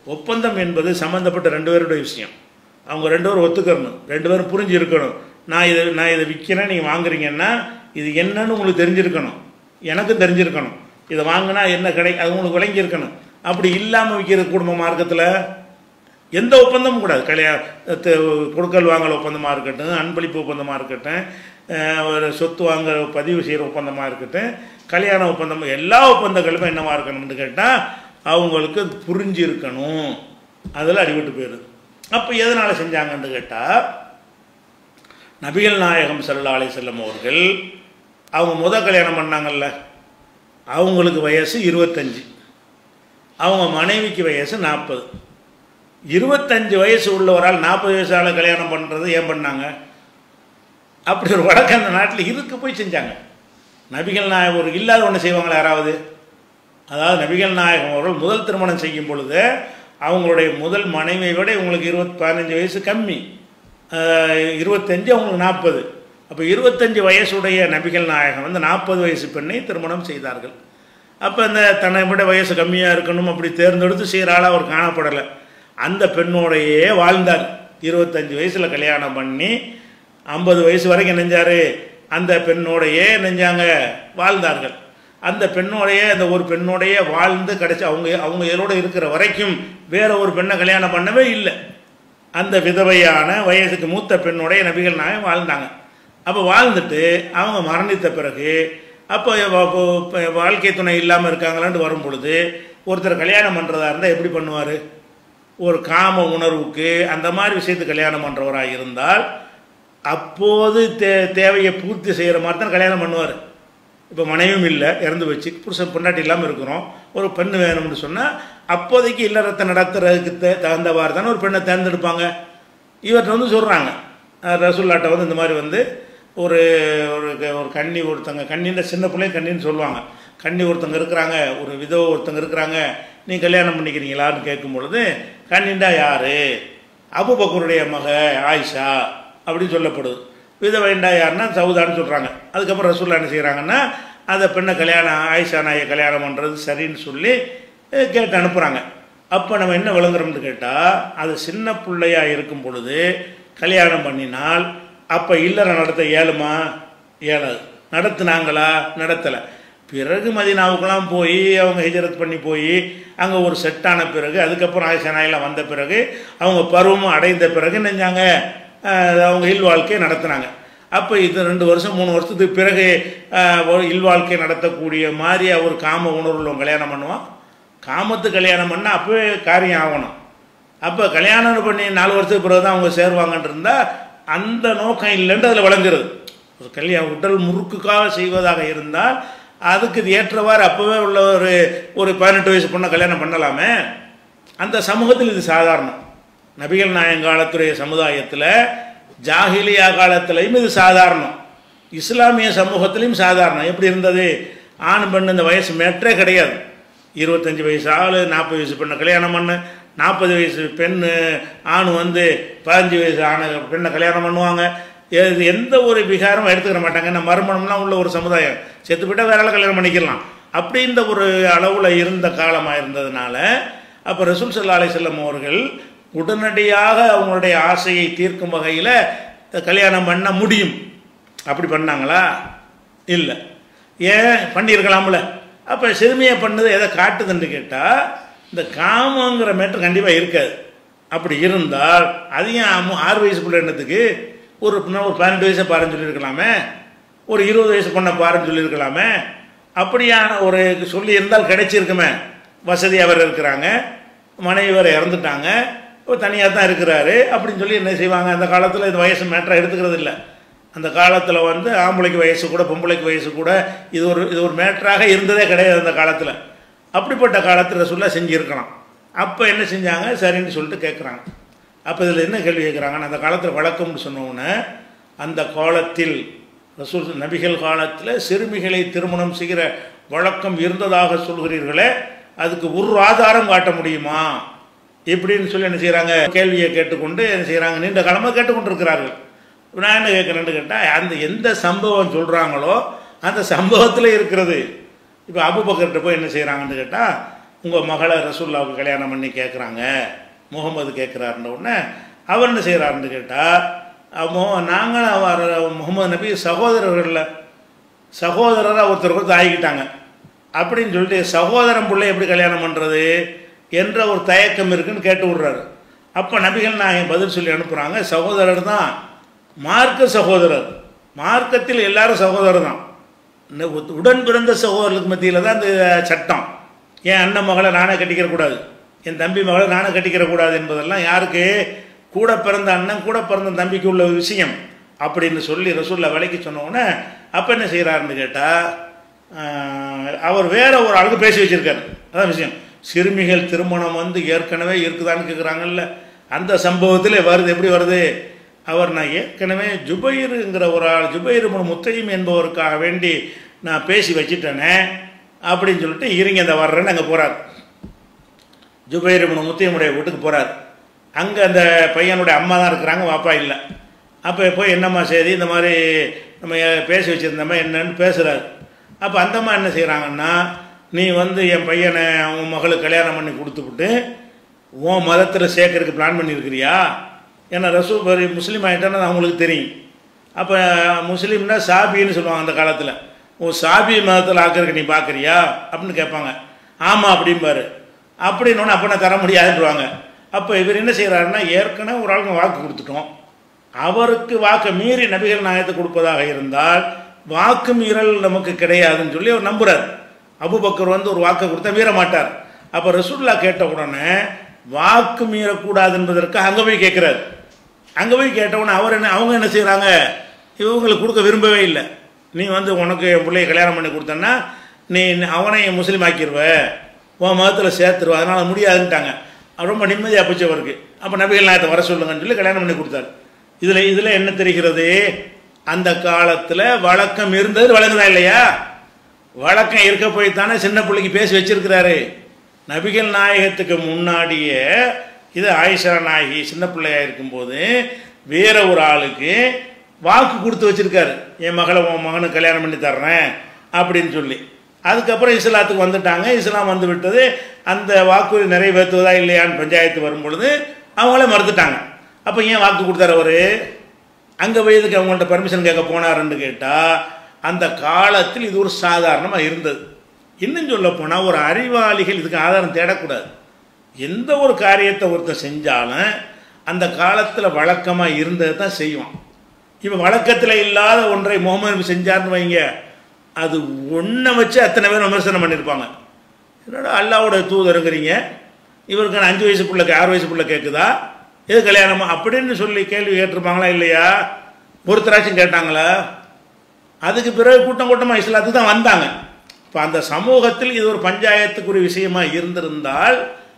ஒப்பந்தம் என்பது சம்மந்தப்பட்ட ரெண்டு பேருடைய விஷயம். அவங்க ரெண்டு பேரும் ஒத்துக்கணும், ரெண்டு பேரும் புரிஞ்சு இருக்கணும். நான் இதை விற்கிறேன், நீங்கள் வாங்குறீங்கன்னா இது என்னன்னு உங்களுக்கு தெரிஞ்சிருக்கணும், எனக்கும் தெரிஞ்சிருக்கணும். இதை வாங்கினா என்ன அது உங்களுக்கு விளங்கியிருக்கணும். அப்படி இல்லாமல் விற்கிற குடும்ப மார்க்கத்தில் எந்த ஒப்பந்தமும் கூடாது. கொடுக்கல் வாங்கல் ஒப்பந்தமாக இருக்கட்டும், அன்பளிப்பு ஒப்பந்தமாக இருக்கட்டும், ஒரு சொத்து வாங்க பதிவு செய்கிற ஒப்பந்தமாக இருக்கட்டும், கல்யாண ஒப்பந்தம், எல்லா ஒப்பந்தங்களுமே என்னவாக இருக்கணும்னு கேட்டால் அவங்களுக்கு புரிஞ்சு இருக்கணும். அதில் அடிபட்டு போயிடுது. அப்போ எதனால் செஞ்சாங்கன்னு கேட்டால், நபிகள் நாயகம் ஸல்லல்லாஹு அலைஹி வஸல்லம் அவர்கள் அவங்க கல்யாணம் பண்ணாங்கல்ல, அவங்களுக்கு வயசு 25, அவங்க மனைவிக்கு வயசு 40. 25 வயசு உள்ளவரால் 40 வயசால கல்யாணம் பண்ணுறது ஏன் பண்ணாங்க? அப்படி ஒரு வழக்கு அந்த நாட்டில் இதுக்கு போய் செஞ்சாங்க. நபிகள் நாயகம் ஒரு இல்லாத ஒன்று செய்வாங்களா யாராவது? அதாவது நபிகள் நாயகம் அவர்கள் முதல் திருமணம் செய்யும் பொழுது அவங்களுடைய முதல் மனைவியை விட இவங்களுக்கு 15 வயசு கம்மி, 25, அவங்களுக்கு 40. அப்போ 25 வயசுடைய நபிகள் நாயகம் 40 வயசு பெண்ணை திருமணம் செய்தார்கள். அப்போ அந்த தன்னை விட வயசு கம்மியாக இருக்கணும் அப்படி தேர்ந்தெடுத்து செய்கிறாள் அவர் காணப்படலை. அந்த பெண்ணோடையே வாழ்ந்தார். 25 வயசில் கல்யாணம் பண்ணி 50 வயசு வரைக்கும் நெஞ்சார். அந்த பெண்ணோடையே நெஞ்சாங்க வாழ்ந்தார்கள். அந்த பெண்ணோடையே அந்த ஒரு பெண்ணோடையே வாழ்ந்து கடைசி அவங்க இதோடு இருக்கிற வரைக்கும் வேற ஒரு பெண்ணை கல்யாணம் பண்ணவே இல்லை. அந்த விதவையான வயசுக்கு மூத்த பெண்ணோடைய நபிகள் நாயகம் வாழ்ந்தாங்க. அப்போ வாழ்ந்துட்டு அவங்க மரணித்த பிறகு அப்போ வாழ்க்கை துணை இல்லாமல் இருக்காங்களான்னு வரும் பொழுது ஒருத்தர் கல்யாணம் பண்ணுறதா இருந்தால் எப்படி பண்ணுவார்? ஒரு காம உணர்வுக்கு அந்த மாதிரி விஷயத்துக்கு கல்யாணம் பண்ணுறவராக இருந்தால் அப்போது தேவையை பூர்த்தி செய்கிற மாதிரி தான் கல்யாணம் பண்ணுவார். இப்போ மனைவியும் இல்லை, இறந்து வச்சு புருஷன் பொண்டாட்டி இல்லாமல் இருக்கிறோம், ஒரு பெண் வேணும்னு சொன்னால் அப்போதைக்கு இல்லறத்தை நடத்துறதுக்கு தகுந்தவாறு தானே ஒரு பெண்ணை தேர்ந்தெடுப்பாங்க. இவர்கிட்ட சொல்கிறாங்க, ரசூல்லாட்ட இந்த மாதிரி ஒரு ஒரு கன்னி ஒருத்தங்க, கண்ணின்ற சின்ன பிள்ளைய கண்ணின்னு சொல்லுவாங்க, கன்னி ஒருத்தங்க இருக்கிறாங்க, ஒரு விதவை ஒருத்தங்க இருக்கிறாங்க, நீ கல்யாணம் பண்ணிக்கிறீங்களான்னு கேட்கும் பொழுது கண்ணிண்டா யாரு? அபூபக்கருடைய மக ஆயிஷா அப்படின்னு சொல்லப்படுது. விதவைண்டா யாருன்னா சவுதான்னு சொல்கிறாங்க. அதுக்கப்புறம் ரசூல்லா என்ன செய்கிறாங்கன்னா அந்த பெண்ணை ஆயிஷா நாயை கல்யாணம் பண்ணுறது சரின்னு சொல்லி கேட்டு அனுப்புகிறாங்க. அப்போ நம்ம என்ன விளங்குறோம்னு கேட்டால், அது சின்ன பிள்ளையாக இருக்கும் பொழுது கல்யாணம் பண்ணினால் அப்போ இல்லற நடத்த இயலுமா? இயலாது. நடத்துனாங்களா? நடத்தலை. பிறகு மதீனாவுக்கெல்லாம் போய் அவங்க ஹிஜ்ரத் பண்ணி போய் அங்கே ஒரு செட்டான பிறகு அதுக்கப்புறம் ஆயிஷா நாயெல்லாம் வந்த பிறகு அவங்க பருவமும் அடைந்த பிறகு நினைஞ்சாங்க அவங்க இல்வாழ்க்கையை நடத்துனாங்க. அப்போ இது 2 வருஷம் 3 வருஷத்துக்கு பிறகு இல்வாழ்க்கை நடத்தக்கூடிய மாதிரி அவர் காம உணர்வுள்ள கல்யாணம் பண்ணுவான். காமத்து கல்யாணம் பண்ணால் அப்போவே காரியம் ஆகணும். அப்போ கல்யாணம் பண்ணி 4 வருஷத்துக்கு பிறகு தான் அவங்க சேருவாங்கன்னு இருந்தால் அந்த நோக்கம் இல்லைன்னு அதில் விளங்குறது. கல்யாணம் உடல் முறுக்குக்காக செய்வதாக இருந்தால் அதுக்கு இது ஏற்றவாறு அப்போவே உள்ள ஒரு 18 வயசு பொண்ணை கல்யாணம் பண்ணலாமே. அந்த சமூகத்தில் இது சாதாரணம். நபிகள் நாயகம் காலத்துடைய சமுதாயத்தில் ஜாஹிலியா காலத்திலையும் இது சாதாரணம், இஸ்லாமிய சமூகத்திலையும் சாதாரணம். எப்படி இருந்தது? ஆண் பெண் இந்த வயசு மேற்றே கிடையாது. 25 வயசு ஆள் 40 வயசு பெண்ணை கல்யாணம் பண்ணு, 40 வயசு பெண் ஆண் 15 வயசு ஆணை பெண்ணை கல்யாணம் பண்ணுவாங்க. எந்த ஒரு விகாரமும் எடுத்துக்கிற மாட்டாங்க. நம்ம மறுமணம்லாம் உள்ள ஒரு சமுதாயம், செத்து போய்ட்டால் வேற கல்யாணம் பண்ணிக்கலாம். அப்படி இந்த ஒரு அளவில் இருந்த காலமாக இருந்ததுனால அப்போ ரசூல் ஸல்லல்லாஹு அலைஹி வஸல்லம் அவர்கள் உடனடியாக அவங்களுடைய ஆசையை தீர்க்கும் வகையில் கல்யாணம் பண்ண முடியும். அப்படி பண்ணாங்களா? இல்லை. ஏன் பண்ணியிருக்கலாம்ல? அப்போ சிறுமியை பண்ணது எதை காட்டுதுன்னு கேட்டால் இந்த காமங்கிற மேட்டர் கண்டிப்பாக இருக்காது. அப்படி இருந்தால் அதையும் 6 வயசு பிள்ளை என்னத்துக்கு ஒரு 12 வயசை பாருன்னு சொல்லியிருக்கலாமே, ஒரு 20 வயசு பொண்ணை பாருன்னு சொல்லியிருக்கலாமே. அப்படியான ஒரு சொல்லி இருந்தால் கிடைச்சிருக்குமே. வசதி அவர் இருக்கிறாங்க, மனைவி வேறு இறந்துட்டாங்க, தனியாக தான் இருக்கிறாரு அப்படின்னு சொல்லி என்ன செய்வாங்க? அந்த காலத்தில் இது வயசு மேட்டராக எடுத்துக்கிறது இல்லை. அந்த காலத்தில் ஆம்பளைக்கு வயசு கூட பொம்பளைக்கு வயசு கூட இது ஒரு மேட்டராக இருந்ததே கிடையாது அந்த காலத்தில். அப்படிப்பட்ட காலத்தில் ரசூலுல்லாஹ் செஞ்சுருக்கலாம். அப்போ என்ன செஞ்சாங்க? சரின்னு சொல்லிட்டு கேட்குறாங்க. அப்போ இதில் என்ன கேள்வி கேட்குறாங்கன்னா, அந்த காலத்தில் வழக்கம்னு சொன்னோன்னே அந்த காலத்தில் ரசூல் நபிகள் காலத்தில் சிறுமிகளை திருமணம் செய்கிற வழக்கம் இருந்ததாக சொல்கிறீர்களே, அதுக்கு ஒரு ஆதாரம் காட்ட முடியுமா இப்படின்னு சொல்லி என்ன செய்கிறாங்க? கேள்வியை கேட்டுக்கொண்டு என்ன செய்கிறாங்க? நீண்ட காலமாக கேட்டுக்கொண்டிருக்கிறார்கள். நான் என்ன கேட்குறேன்னு கேட்டால், அந்த எந்த சம்பவம் சொல்கிறாங்களோ அந்த சம்பவத்தில் இருக்கிறது. இப்போ அபூபக்கர்கிட்ட போய் என்ன செய்கிறாங்கன்னு கேட்டால், உங்கள் மகளை ரசூலுல்லாவுக்கு கல்யாணம் பண்ணி கேட்குறாங்க, முகமது கேட்குறாருன்ற உடனே அவர் என்ன செய்கிறாருன்னு கேட்டால், நாங்கள் முகமது நபி சகோதரராக ஒருத்தர் ஆகிக்கிட்டாங்க அப்படின்னு சொல்லிட்டு சகோதரன் பிள்ளை எப்படி கல்யாணம் பண்ணுறது என்ற ஒரு தயக்கம் இருக்குன்னு கேட்டு விட்றாரு. அப்போ நபிகள் நான் பதில் சொல்லி அனுப்புகிறாங்க, சகோதரர் தான், மார்க்க சகோதரர், மார்க்கத்தில் எல்லாரும் சகோதரர் தான். உடன் பிறந்த சகோதரர்களுக்கு மத்தியில் தான் இந்த சட்டம். என் அண்ணன் மகளை நானே கட்டிக்கிறக்கூடாது, என் தம்பி மகளை நானே கட்டிக்கிறக்கூடாது என்பதெல்லாம் யாருக்கு? கூட பிறந்த அண்ணன் கூட பிறந்த தம்பிக்கு உள்ள விஷயம் அப்படின்னு சொல்லி ரசூல்லா விலைக்கு சொன்னோன்னே அப்போ என்ன செய்கிறாருன்னு கேட்டால், அவர் வேற ஒரு ஆளுக்கு பேசி வச்சிருக்காரு. அதான் விஷயம். சிறுமிகள் திருமணம் ஏற்கனவே இருக்குதான்னு கேட்குறாங்கல்ல, அந்த சம்பவத்தில் வருது. எப்படி வருது? அவர் நான் ஏற்கனவே ஜுபைருங்கிற ஒரு ஆள், ஜுபைர் இப்னு முத்தைம் என்பவருக்காக வேண்டி நான் பேசி வச்சுட்டேனே அப்படின்னு சொல்லிட்டு இருங்க இந்த வர்றேன்னு அங்கே போகிறார். ஜுபைர் இப்னு முத்தைமுடைய வீட்டுக்கு போகிறார். அங்கே அந்த பையனுடைய அம்மா தான் இருக்கிறாங்க, வாப்பா இல்லை. அப்போ போய் என்னம்மா செய்தி, இந்த மாதிரி நம்ம பேசி வச்சுருந்தோம்மா என்னன்னு பேசுகிறாரு. அப்போ அந்தம்மா என்ன செய்கிறாங்கன்னா, நீ என் பையனை உன் மகளுக்கு கல்யாணம் பண்ணி கொடுத்துவிட்டு உன் மதத்தில் சேர்க்கறதுக்கு பிளான் பண்ணியிருக்கிறியா? ஏன்னா ரசூல் முஸ்லீம் ஆகிட்டான்னு அவங்களுக்கு தெரியும். அப்போ முஸ்லீம்னா சாபின்னு சொல்லுவாங்க அந்த காலத்தில். உன் சாபி மதத்தில் ஆக்கிறதுக்கு நீ பார்க்குறியா அப்படின்னு கேட்பாங்க. ஆமாம் அப்படிம்பாரு. அப்படின்னோன்னு அப்போ நான் தர முடியாதுன்றாங்க. அப்போ இவர் என்ன செய்கிறாருன்னா, ஏற்கனவே ஒரு ஆளுக்கு வாக்கு கொடுத்துட்டோம், அவருக்கு வாக்கு மீறி நபிகள் நாயகத்தை கொடுப்பதாக இருந்தால் வாக்கு மீறல் நமக்கு கிடையாதுன்னு சொல்லி அவர் நம்புறார். அபூபக்கர் ஒரு வாக்கை கொடுத்தா மீற மாட்டார். அப்போ ரசூலுல்லாஹ் கேட்ட உடனே வாக்கு மீறக்கூடாது என்பதற்கு அங்கே போய் கேட்குறாரு. அங்கே போய் கேட்ட உடனே அவங்க என்ன செய்கிறாங்க, இவங்களுக்கு கொடுக்க விரும்பவே இல்லை. நீ உனக்கு என் பிள்ளைய கல்யாணம் பண்ணி கொடுத்தன்னா நீ அவனை முஸ்லீம் ஆக்கிடுவ, உன் மதத்தில் சேர்த்துருவ, அதனால் முடியாதுன்ட்டாங்க. ரொம்ப நிம்மதியாக போச்சு அவருக்கு. அப்போ நபிகள் நாயகத்தை வர சொல்லுங்கன்னு சொல்லி கல்யாணம் பண்ணி கொடுத்தாரு. இதில் என்ன தெரிகிறது? அந்த காலத்தில் வழக்கம் இருந்தது வழங்குதா இல்லையா? வழக்கம் இருக்க போய் தானே சின்ன பிள்ளைக்கு பேசி வச்சிருக்கிறாரு. நபிகள் நாயகத்துக்கு முன்னாடியே இது ஆயிஷா நாயகி சின்ன பிள்ளையாக இருக்கும்போது வேற ஒரு ஆளுக்கு வாக்கு கொடுத்து வச்சிருக்காரு, என் மகளை உன் மகனுக்கு கல்யாணம் பண்ணி தர்றேன் அப்படின்னு சொல்லி. அதுக்கப்புறம் இஸ்லாத்துக்கு வந்துட்டாங்க. இஸ்லாம் வந்து விட்டது. அந்த வாக்குறுதி நிறைவேற்றுவதா இல்லையான்னு பஞ்சாயத்து வரும் பொழுது அவங்களே மறுத்துட்டாங்க. அப்போ ஏன் வாக்கு கொடுத்தாரு அவர்? அங்கே வயதுக்கு அவங்கள்ட்ட பர்மிஷன் கேட்க போனாருன்னு கேட்டால் அந்த காலத்தில் இது ஒரு சாதாரணமாக இருந்தது. இன்னும் சொல்ல போனால் ஒரு அறிவாளிகள் இதுக்கு ஆதாரம் தேடக்கூடாது. எந்த ஒரு காரியத்தை ஒருத்தர் செஞ்சாலும் அந்த காலத்தில் வழக்கமாக இருந்தது தான் செய்வான். இப்போ வழக்கத்தில் இல்லாத ஒன்றை முகமது செஞ்சார்னு வைங்க, அது ஒன்றை வச்சு அத்தனை பேர் விமர்சனம் பண்ணியிருப்பாங்க. என்னோட அல்லாவோட தூதருங்கிறீங்க, இவருக்கு 5 வயசு பிள்ளைக்கு 6 வயசு பிள்ளை கேட்குதா, எது கல்யாணமா அப்படின்னு சொல்லி கேள்வி கேட்டிருப்பாங்களா இல்லையா? ஒருத்தராச்சும் கேட்டாங்களா? அதுக்கு பிறகு கூட்டம் கூட்டமாக இஸ்லாத்துக்கு தான் வந்தாங்க. இப்போ அந்த சமூகத்தில் இது ஒரு பஞ்சாயத்துக்குரிய விஷயமா இருந்திருந்தால்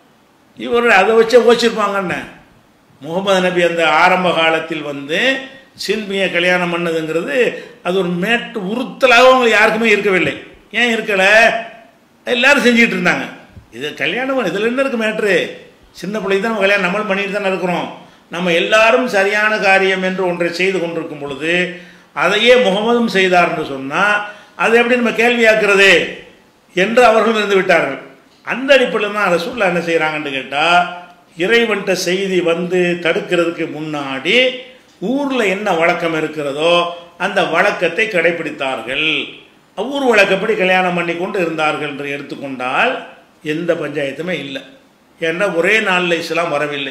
இவர் அதை வச்சே ஓச்சிருப்பாங்கன்னு. முகமது நபி அந்த ஆரம்ப காலத்தில் சின்மியை கல்யாணம் பண்ணதுங்கிறது அது ஒரு மேட்டு உறுத்தலாக அவங்களுக்கு யாருக்குமே இருக்கவில்லை. ஏன் இருக்கலை? எல்லாரும் செஞ்சுக்கிட்டு இருந்தாங்க. இது கல்யாணம் இதில் என்ன இருக்குது மேட்ரு? சின்ன பிள்ளைக்கு தான் நம்ம கல்யாணம் நம்மளும் பண்ணிட்டு தானே இருக்கிறோம். நம்ம எல்லாரும் சரியான காரியம் என்று ஒன்றை செய்து கொண்டிருக்கும் பொழுது அதையே முகமதும் செய்தார் என்று சொன்னால் அதை எப்படி நம்ம கேள்வியாக்குறது என்று அவர்களும் இருந்து விட்டார்கள். அந்த அடிப்படையில் தான் ரசூலுல்லாஹ் என்ன செய்கிறாங்கன்னு கேட்டால், இறைவன்ட்ட செய்தி தடுக்கிறதுக்கு முன்னாடி ஊரில் என்ன வழக்கம் இருக்கிறதோ அந்த வழக்கத்தை கடைபிடித்தார்கள். ஊர் வழக்கப்படி கல்யாணம் பண்ணி கொண்டு இருந்தார்கள் என்று எடுத்துக்கொண்டால் எந்த பஞ்சாயத்துமே இல்லை. ஏன்னா ஒரே நாளில் இஸ்லாம் வரவில்லை,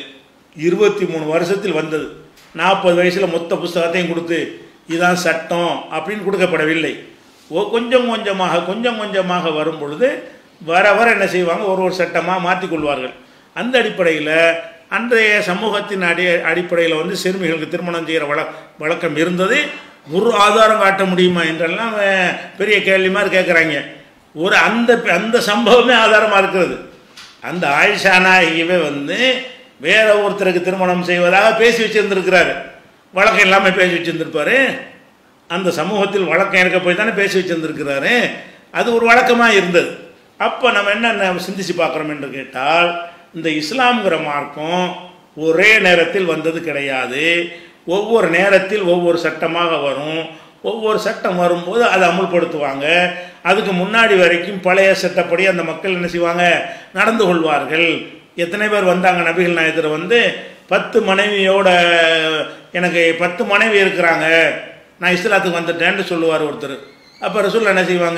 23 வருஷத்தில் வந்தது. 40 வயசில் மொத்த புஸ்தகத்தையும் கொடுத்து இதுதான் சட்டம் அப்படின்னு கொடுக்கப்படவில்லை. கொஞ்சம் கொஞ்சமாக வரும் பொழுது வர என்ன செய்வாங்க, ஒரு சட்டமாக மாற்றிக்கொள்வார்கள். அந்த அடிப்படையில் அன்றைய சமூகத்தின் அடிப்படையில் சிறுமிகளுக்கு திருமணம் செய்கிற வழக்கம் இருந்தது. ஒரு ஆதாரம் காட்ட முடியுமா என்றெல்லாம் பெரிய கேள்வி மாதிரி கேட்குறாங்க. அந்த சம்பவமே ஆதாரமாக இருக்கிறது. அந்த ஆயிஷா நாயகியவே வேற ஒருத்தருக்கு திருமணம் செய்வதாக பேசி வச்சிருந்திருக்கிறாரு. வழக்கம் இல்லாமல் பேசி வச்சிருந்திருப்பாரு. அந்த சமூகத்தில் வழக்கம் இருக்க போய் தானே பேசி வச்சிருந்திருக்கிறாரு. அது ஒரு வழக்கமாக இருந்தது. அப்போ நம்ம என்ன சிந்திச்சு பார்க்குறோம் என்று கேட்டால், இந்த இஸ்லாம்ங்கிற மார்க்கம் ஒரே நேரத்தில் வந்தது கிடையாது. ஒவ்வொரு நேரத்தில் ஒவ்வொரு சட்டமாக வரும். ஒவ்வொரு சட்டம் வரும்போது அதை அமுல்படுத்துவாங்க. அதுக்கு முன்னாடி வரைக்கும் பழைய சட்டப்படி அந்த மக்கள் என்ன செய்வாங்க, நடந்து கொள்வார்கள். எத்தனை பேர் வந்தாங்க நபிகள் நாயகத்தில் வந்து 10 மனைவியோட, எனக்கு 10 மனைவி இருக்கிறாங்க, நான் இஸ்லாத்துக்கு வந்துட்டேன்னு சொல்லுவார் ஒருத்தர். அப்போ ரசூல் என்ன செய்வாங்க,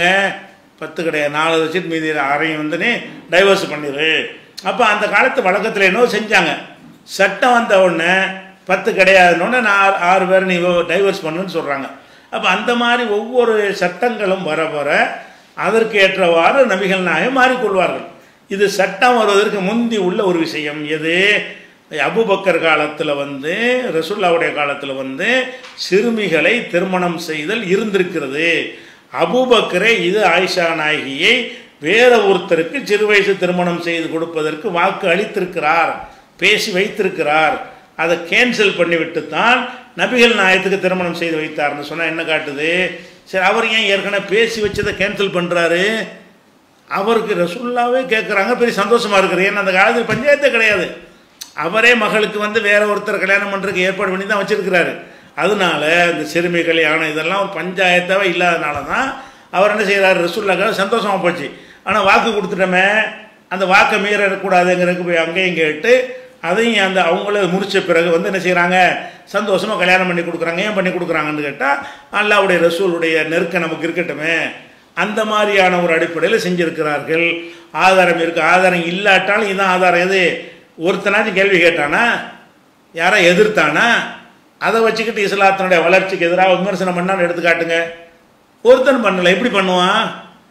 10 கிடையாது 4 வச்சுட்டு மீதி 6 வந்துன்னு டைவர்ஸ் பண்ணிடு. அப்போ அந்த காலத்து வழக்கத்தில் என்ன செஞ்சாங்க, சட்டம் வந்த உடனே 10 கிடையாதுன்னு நான் 6 பேர் நீ டைவர்ஸ் பண்ணுன்னு சொல்கிறாங்க. அப்போ அந்த மாதிரி ஒவ்வொரு சட்டங்களும் வர வர அதற்கு ஏற்றவாறு நபிகள் நாயகம் மாறிக்கொள்வார்கள். இது சட்டம் வருவதற்கு முந்தி உள்ள ஒரு விஷயம். எது, அபூபக்கர் காலத்தில் வந்து ரசூலுல்லாஹ்வுடைய காலத்தில் வந்து சிறுமிகளை திருமணம் செய்தல் இருந்திருக்கிறது. அபூபக்கரே இது ஆயிஷா நாயகியை வேற ஒருத்தருக்கு சிறு வயசு திருமணம் செய்து கொடுப்பதற்கு வாக்கு அளித்திருக்கிறார், பேசி வைத்திருக்கிறார். அதை கேன்சல் பண்ணிவிட்டு தான் நபிகள் நாயகத்துக்கு திருமணம் செய்து வைத்தார்னு சொன்னால் என்ன காட்டுது? சரி, அவர் ஏன் ஏற்கனவே பேசி வச்சதை கேன்சல் பண்ணுறாரு? அவருக்கு ரசூலுல்லாவே கேட்குறாங்க, பெரிய சந்தோஷமாக இருக்குது. ஏன்னா அந்த காலத்தில் பஞ்சாயத்தே கிடையாது. அவரே மகளுக்கு வந்து வேற ஒருத்தர் கல்யாணம் பண்ணுறதுக்கு ஏற்பாடு பண்ணி தான் வச்சிருக்கிறாரு. அதனால இந்த சிறுமி கல்யாணம் இதெல்லாம் ஒரு பஞ்சாயத்தாவே இல்லாதனால தான் அவர் என்ன செய்கிறார், ரசூலுல்லாஹ்வுக்கு சந்தோஷமாக போச்சு. ஆனால் வாக்கு கொடுத்துட்டோமே, அந்த வாக்கை மீறக்கூடாதுங்கிறதுக்கு போய் அங்கேயும் கேட்டு அதையும் அந்த அவங்கள முடித்த பிறகு வந்து என்ன செய்கிறாங்க, சந்தோஷமாக கல்யாணம் பண்ணி கொடுக்குறாங்க. ஏன் பண்ணி கொடுக்குறாங்கன்னு கேட்டால், அல்லாஹ்வுடைய ரசூலுடைய நெருக்கம் நமக்கு இருக்கட்டுமே, அந்த மாதிரியான ஒரு அடிப்படையில் செஞ்சுருக்கிறார்கள். ஆதாரம் இருக்குது. ஆதாரம் இல்லாட்டாலும் இதுதான் ஆதாரம். எது, ஒருத்தனாச்சும் கேள்வி கேட்டானா, யாரா எதிர்த்தானா, அதை வச்சுக்கிட்டு இஸ்லாத்தினுடைய வளர்ச்சிக்கு எதிராக விமர்சனம் பண்ணான்னு எடுத்து காட்டுங்க. ஒருத்தன் பண்ணலை. எப்படி பண்ணுவான்?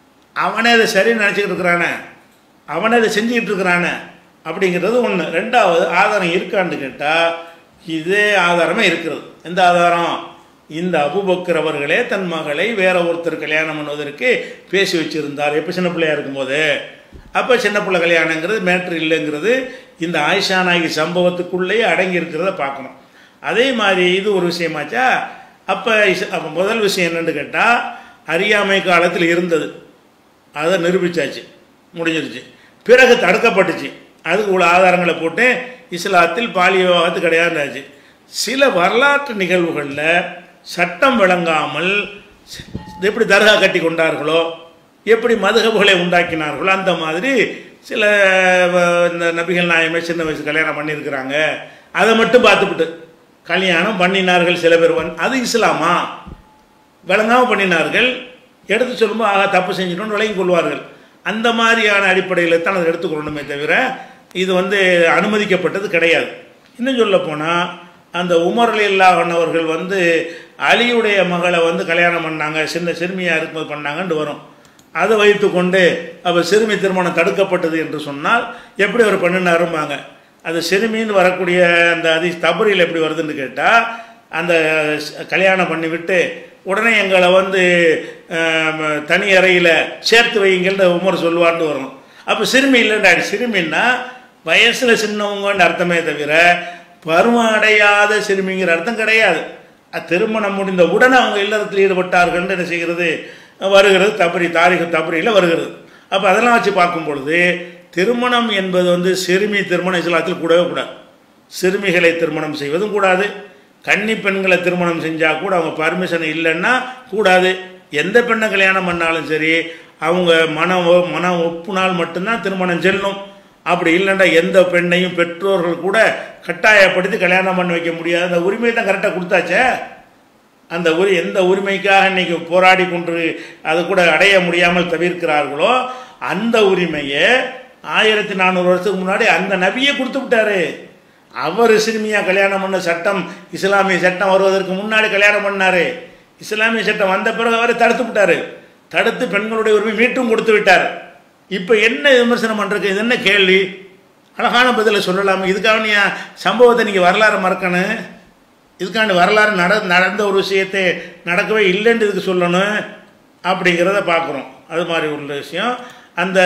அவனே அதை சரின்னு நினச்சிக்கிட்டு இருக்கிறானே, அவனே அதை செஞ்சுக்கிட்டு இருக்கிறானே அப்படிங்கிறது ஒன்று. ரெண்டாவது, ஆதாரம் இருக்கான்னு கேட்டால் இதே ஆதாரமே இருக்கிறது. எந்த ஆதாரம்? இந்த அபூபக்கர் அவர்களே தன் மகளை வேற ஒருத்தர் கல்யாணம் பண்ணுவதற்கு பேசி வச்சிருந்தார். எப்போ சின்ன பிள்ளையா இருக்கும்போது. அப்போ சின்ன பிள்ளை கல்யாணங்கிறது மேட்ரு இல்லைங்கிறது இந்த ஆயிஷா நாயகி சம்பவத்துக்குள்ளேயே அடங்கி இருக்கிறத பார்க்கணும். அதே மாதிரி இது ஒரு விஷயமாச்சா. அப்போ முதல் விஷயம் என்னன்னு கேட்டால், அறியாமை காலத்தில் இருந்தது, அதை நிரூபித்தாச்சு, முடிஞ்சிருச்சு. பிறகு தடுக்கப்பட்டுச்சு. அதுக்கு உள்ள ஆதாரங்களை போட்டு இஸ்லாத்தில் பாலிய விவாகத்து கிடையாதுச்சு. சில வரலாற்று நிகழ்வுகளில் சட்டம் விளங்காமல் எப்படி தர்கா கட்டி கொண்டார்களோ, எப்படி மதுஹபுகளை உண்டாக்கினார்களோ, அந்த மாதிரி சில இந்த நபிகள் நாயகமே சின்ன வயசு கல்யாணம் பண்ணியிருக்கிறாங்க. அதை மட்டும் பார்த்துவிட்டு கல்யாணம் பண்ணினார்கள் சில பேர். அது இஸ்லாமா? விளங்காமல் பண்ணினார்கள். எடுத்து சொல்லும்போது ஆக தப்பு செஞ்சிடணும்னு விளங்கி கொள்வார்கள். அந்த மாதிரியான அடிப்படையில் தான் அதை எடுத்துக்கொள்ளணுமே தவிர இது வந்து அனுமதிக்கப்பட்டது கிடையாது. இன்னும் சொல்ல போனால், அந்த உமர் ரலியல்லாஹு அன்ஹு அவர்கள் வந்து அலியுடைய மகளை வந்து கல்யாணம் பண்ணாங்க, சின்ன சிறுமியாக இருக்கும்போது பண்ணாங்கன்னு வரும். அதை வைத்து கொண்டு அப்போ சிறுமி திருமணம் தடுக்கப்பட்டது என்று சொன்னால் எப்படி அவர் பண்ணினாரும்பாங்க. அது சிறுமின்னு வரக்கூடிய அந்த தபரியில் எப்படி வருதுன்னு கேட்டால், அந்த கல்யாணம் பண்ணிவிட்டு உடனே எங்களை வந்து தனி அறையில் சேர்த்து வைங்கள்னு உமர் சொல்லுவார்னு வரும். அப்போ சிறுமி இல்லைண்டா, சிறுமின்னா வயசில் சின்னவங்கன்னு அர்த்தமே தவிர பருவம் அடையாத சிறுமிங்கிற அர்த்தம் கிடையாது. திருமணம் முடிந்த உடனே அவங்க இல்லறத்தில் ஈடுபட்டார்கள் என்ன செய்கிறது வருகிறது, தாரிக தபரியில் வருகிறது. அப்போ அதெல்லாம் வச்சு பார்க்கும் பொழுது திருமணம் என்பது வந்து சிறுமி திருமணம் இஸ்லாத்தில் கூடவே கூடாது. சிறுமிகளை திருமணம் செய்வதும் கூடாது. கன்னி பெண்களை திருமணம் செஞ்சால் கூட அவங்க பர்மிஷன் இல்லைன்னா கூடாது. எந்த பெண்ணை கல்யாணம் பண்ணாலும் சரி அவங்க மனம் ஒப்புனால் மட்டும்தான் திருமணம் செல்லும். அப்படி இல்லைன்னா எந்த பெண்ணையும் பெற்றோர்கள் கூட கட்டாயப்படுத்தி கல்யாணம் பண்ண வைக்க முடியாது. அந்த உரிமையை தான் கரெக்டாக கொடுத்தாச்சே. அந்த எந்த உரிமைக்காக இன்னைக்கு போராடி கொண்டு அது கூட அடைய முடியாமல் தவிர்க்கிறார்களோ அந்த உரிமையை 1400 வருஷத்துக்கு முன்னாடி அந்த நபியே கொடுத்து விட்டாரு. அவர் சிறுமியாக கல்யாணம் பண்ண சட்டம், இஸ்லாமிய சட்டம் வருவதற்கு முன்னாடி கல்யாணம் பண்ணார். இஸ்லாமிய சட்டம் வந்த பிறகு அவரை தடுத்து விட்டார். தடுத்து பெண்களுடைய உரிமை மீட்டும் கொடுத்து விட்டார். இப்போ என்ன விமர்சனம் பண்ணுறதுக்கு? இது என்ன கேள்வி? அழகான பதிலை சொல்லலாமா? இதுக்காக நீ சம்பவத்தை நீங்கள் வரலாறு மறக்கணும். இதுக்காண்டி வரலாறு நடந்த ஒரு விஷயத்தை நடக்கவே இல்லைன்னு இதுக்கு சொல்லணும் அப்படிங்கிறத பார்க்குறோம். அது மாதிரி உள்ள விஷயம். அந்த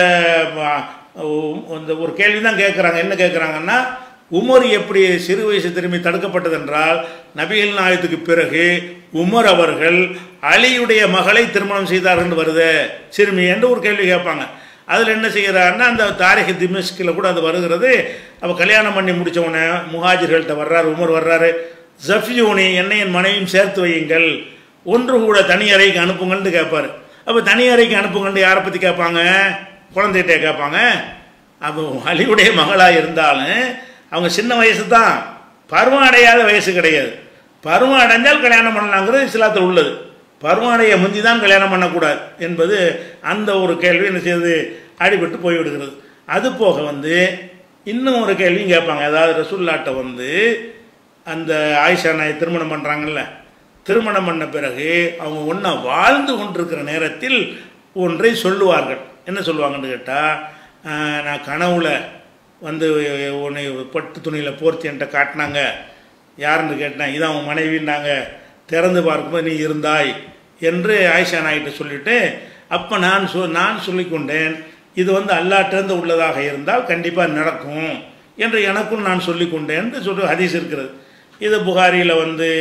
ஒரு கேள்வி தான் கேட்குறாங்க. என்ன கேட்குறாங்கன்னா, உமர் எப்படி சிறு வயசு திரும்பி தடுக்கப்பட்டது என்றால், நபிகள் நாயகத்துக்கு பிறகு உமர் அவர்கள் அலியுடைய மகளை திருமணம் செய்தார்கள் வருது சிறுமி என்று ஒரு கேள்வி கேட்பாங்க. அதில் என்ன செய்கிறாருன்னா, அந்த தாரிக் திமிஷ்கில் கூட அது வருகிறது. அப்போ கல்யாணம் பண்ணி முடித்தவொடனே முஹாஜிர்கள்ட்ட வர்றாரு, உமர் வர்றாரு. ஜஃபியூனி, என்னை என் மனைவியும் சேர்த்து வையுங்கள், ஒன்று கூட தனி அறைக்கு அனுப்புங்கள்னு கேட்பார். அப்போ தனி அறைக்கு அனுப்புங்கன்னு யாரை பற்றி கேட்பாங்க? குழந்தைகிட்டே கேட்பாங்க. அப்போ அலியுடைய மகளாக இருந்தாலும் அவங்க சின்ன வயசு தான், பருவம் அடையாத வயசு கிடையாது. பருவம் அடைஞ்சால் கல்யாணம் பண்ணலாங்கிறது இஸ்லாத்தில் உள்ளது. பருவம் அடைய முந்தி தான் கல்யாணம் பண்ணக்கூடாது என்பது அந்த ஒரு கேள்வி என்ன செய்யுது, அடிபட்டு போய்விடுகிறது. அது போக இன்னும் ஒரு கேள்வியும் கேட்பாங்க. அதாவது ரசூலுல்லாஹ்ட்ட அந்த ஆயிஷா நாயை திருமணம் பண்ணுறாங்கல்ல, திருமணம் பண்ண பிறகு அவங்க ஒன்றா வாழ்ந்து கொண்டிருக்கிற நேரத்தில் ஒன்றை சொல்லுவார்கள். என்ன சொல்லுவாங்கன்னு கேட்டால், நான் கனவுல உன்னை பட்டு துணியில் போர்த்தி என்கிட்ட காட்டினாங்க, யாருன்னு கேட்டேன், இதான் அவன் மனைவின்னாங்க, திறந்து பார்க்கும்போது நீ இருந்தாய் என்று ஆயிஷா நாய்கிட்ட சொல்லிவிட்டு, அப்போ நான் சொல்லிக்கொண்டேன், இது அல்லாஹ்ட்டேருந்து உள்ளதாக இருந்தால் கண்டிப்பாக நடக்கும் என்று எனக்கும் நான் சொல்லிக்கொண்டேன் என்று சொல்லி ஹதீஸ் இருக்கிறது. இது புகாரியில்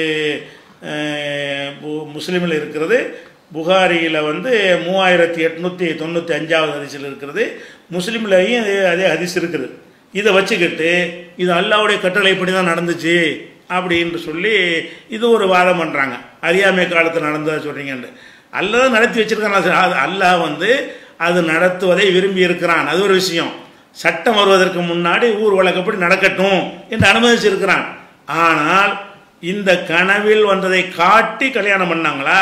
முஸ்லீமில் இருக்கிறது. புகாரியில் 3895 ஹதீஸில் இருக்கிறது. முஸ்லீம்லையும் அதே ஹதீஸ் இருக்குது. இதை வச்சுக்கிட்டு இது அல்லாஹ்வுடைய கட்டளைப்படி தான் நடந்துச்சு அப்படின்னு சொல்லி இது ஒரு வாதம் பண்ணுறாங்க. அறியாமை காலத்தில் நடந்ததை சொல்கிறீங்கன்னு. அல்லாஹ் நடத்தி வச்சிருக்கான். அல்லாஹ் அது நடத்துவதை விரும்பி இருக்கிறான், அது ஒரு விஷயம். சட்டம் வருவதற்கு முன்னாடி ஊர் வழக்கப்படி நடக்கட்டும் என்று அனுமதிச்சிருக்கிறான். ஆனால் இந்த கனவில் வந்ததை காட்டி கல்யாணம் பண்ணாங்களா?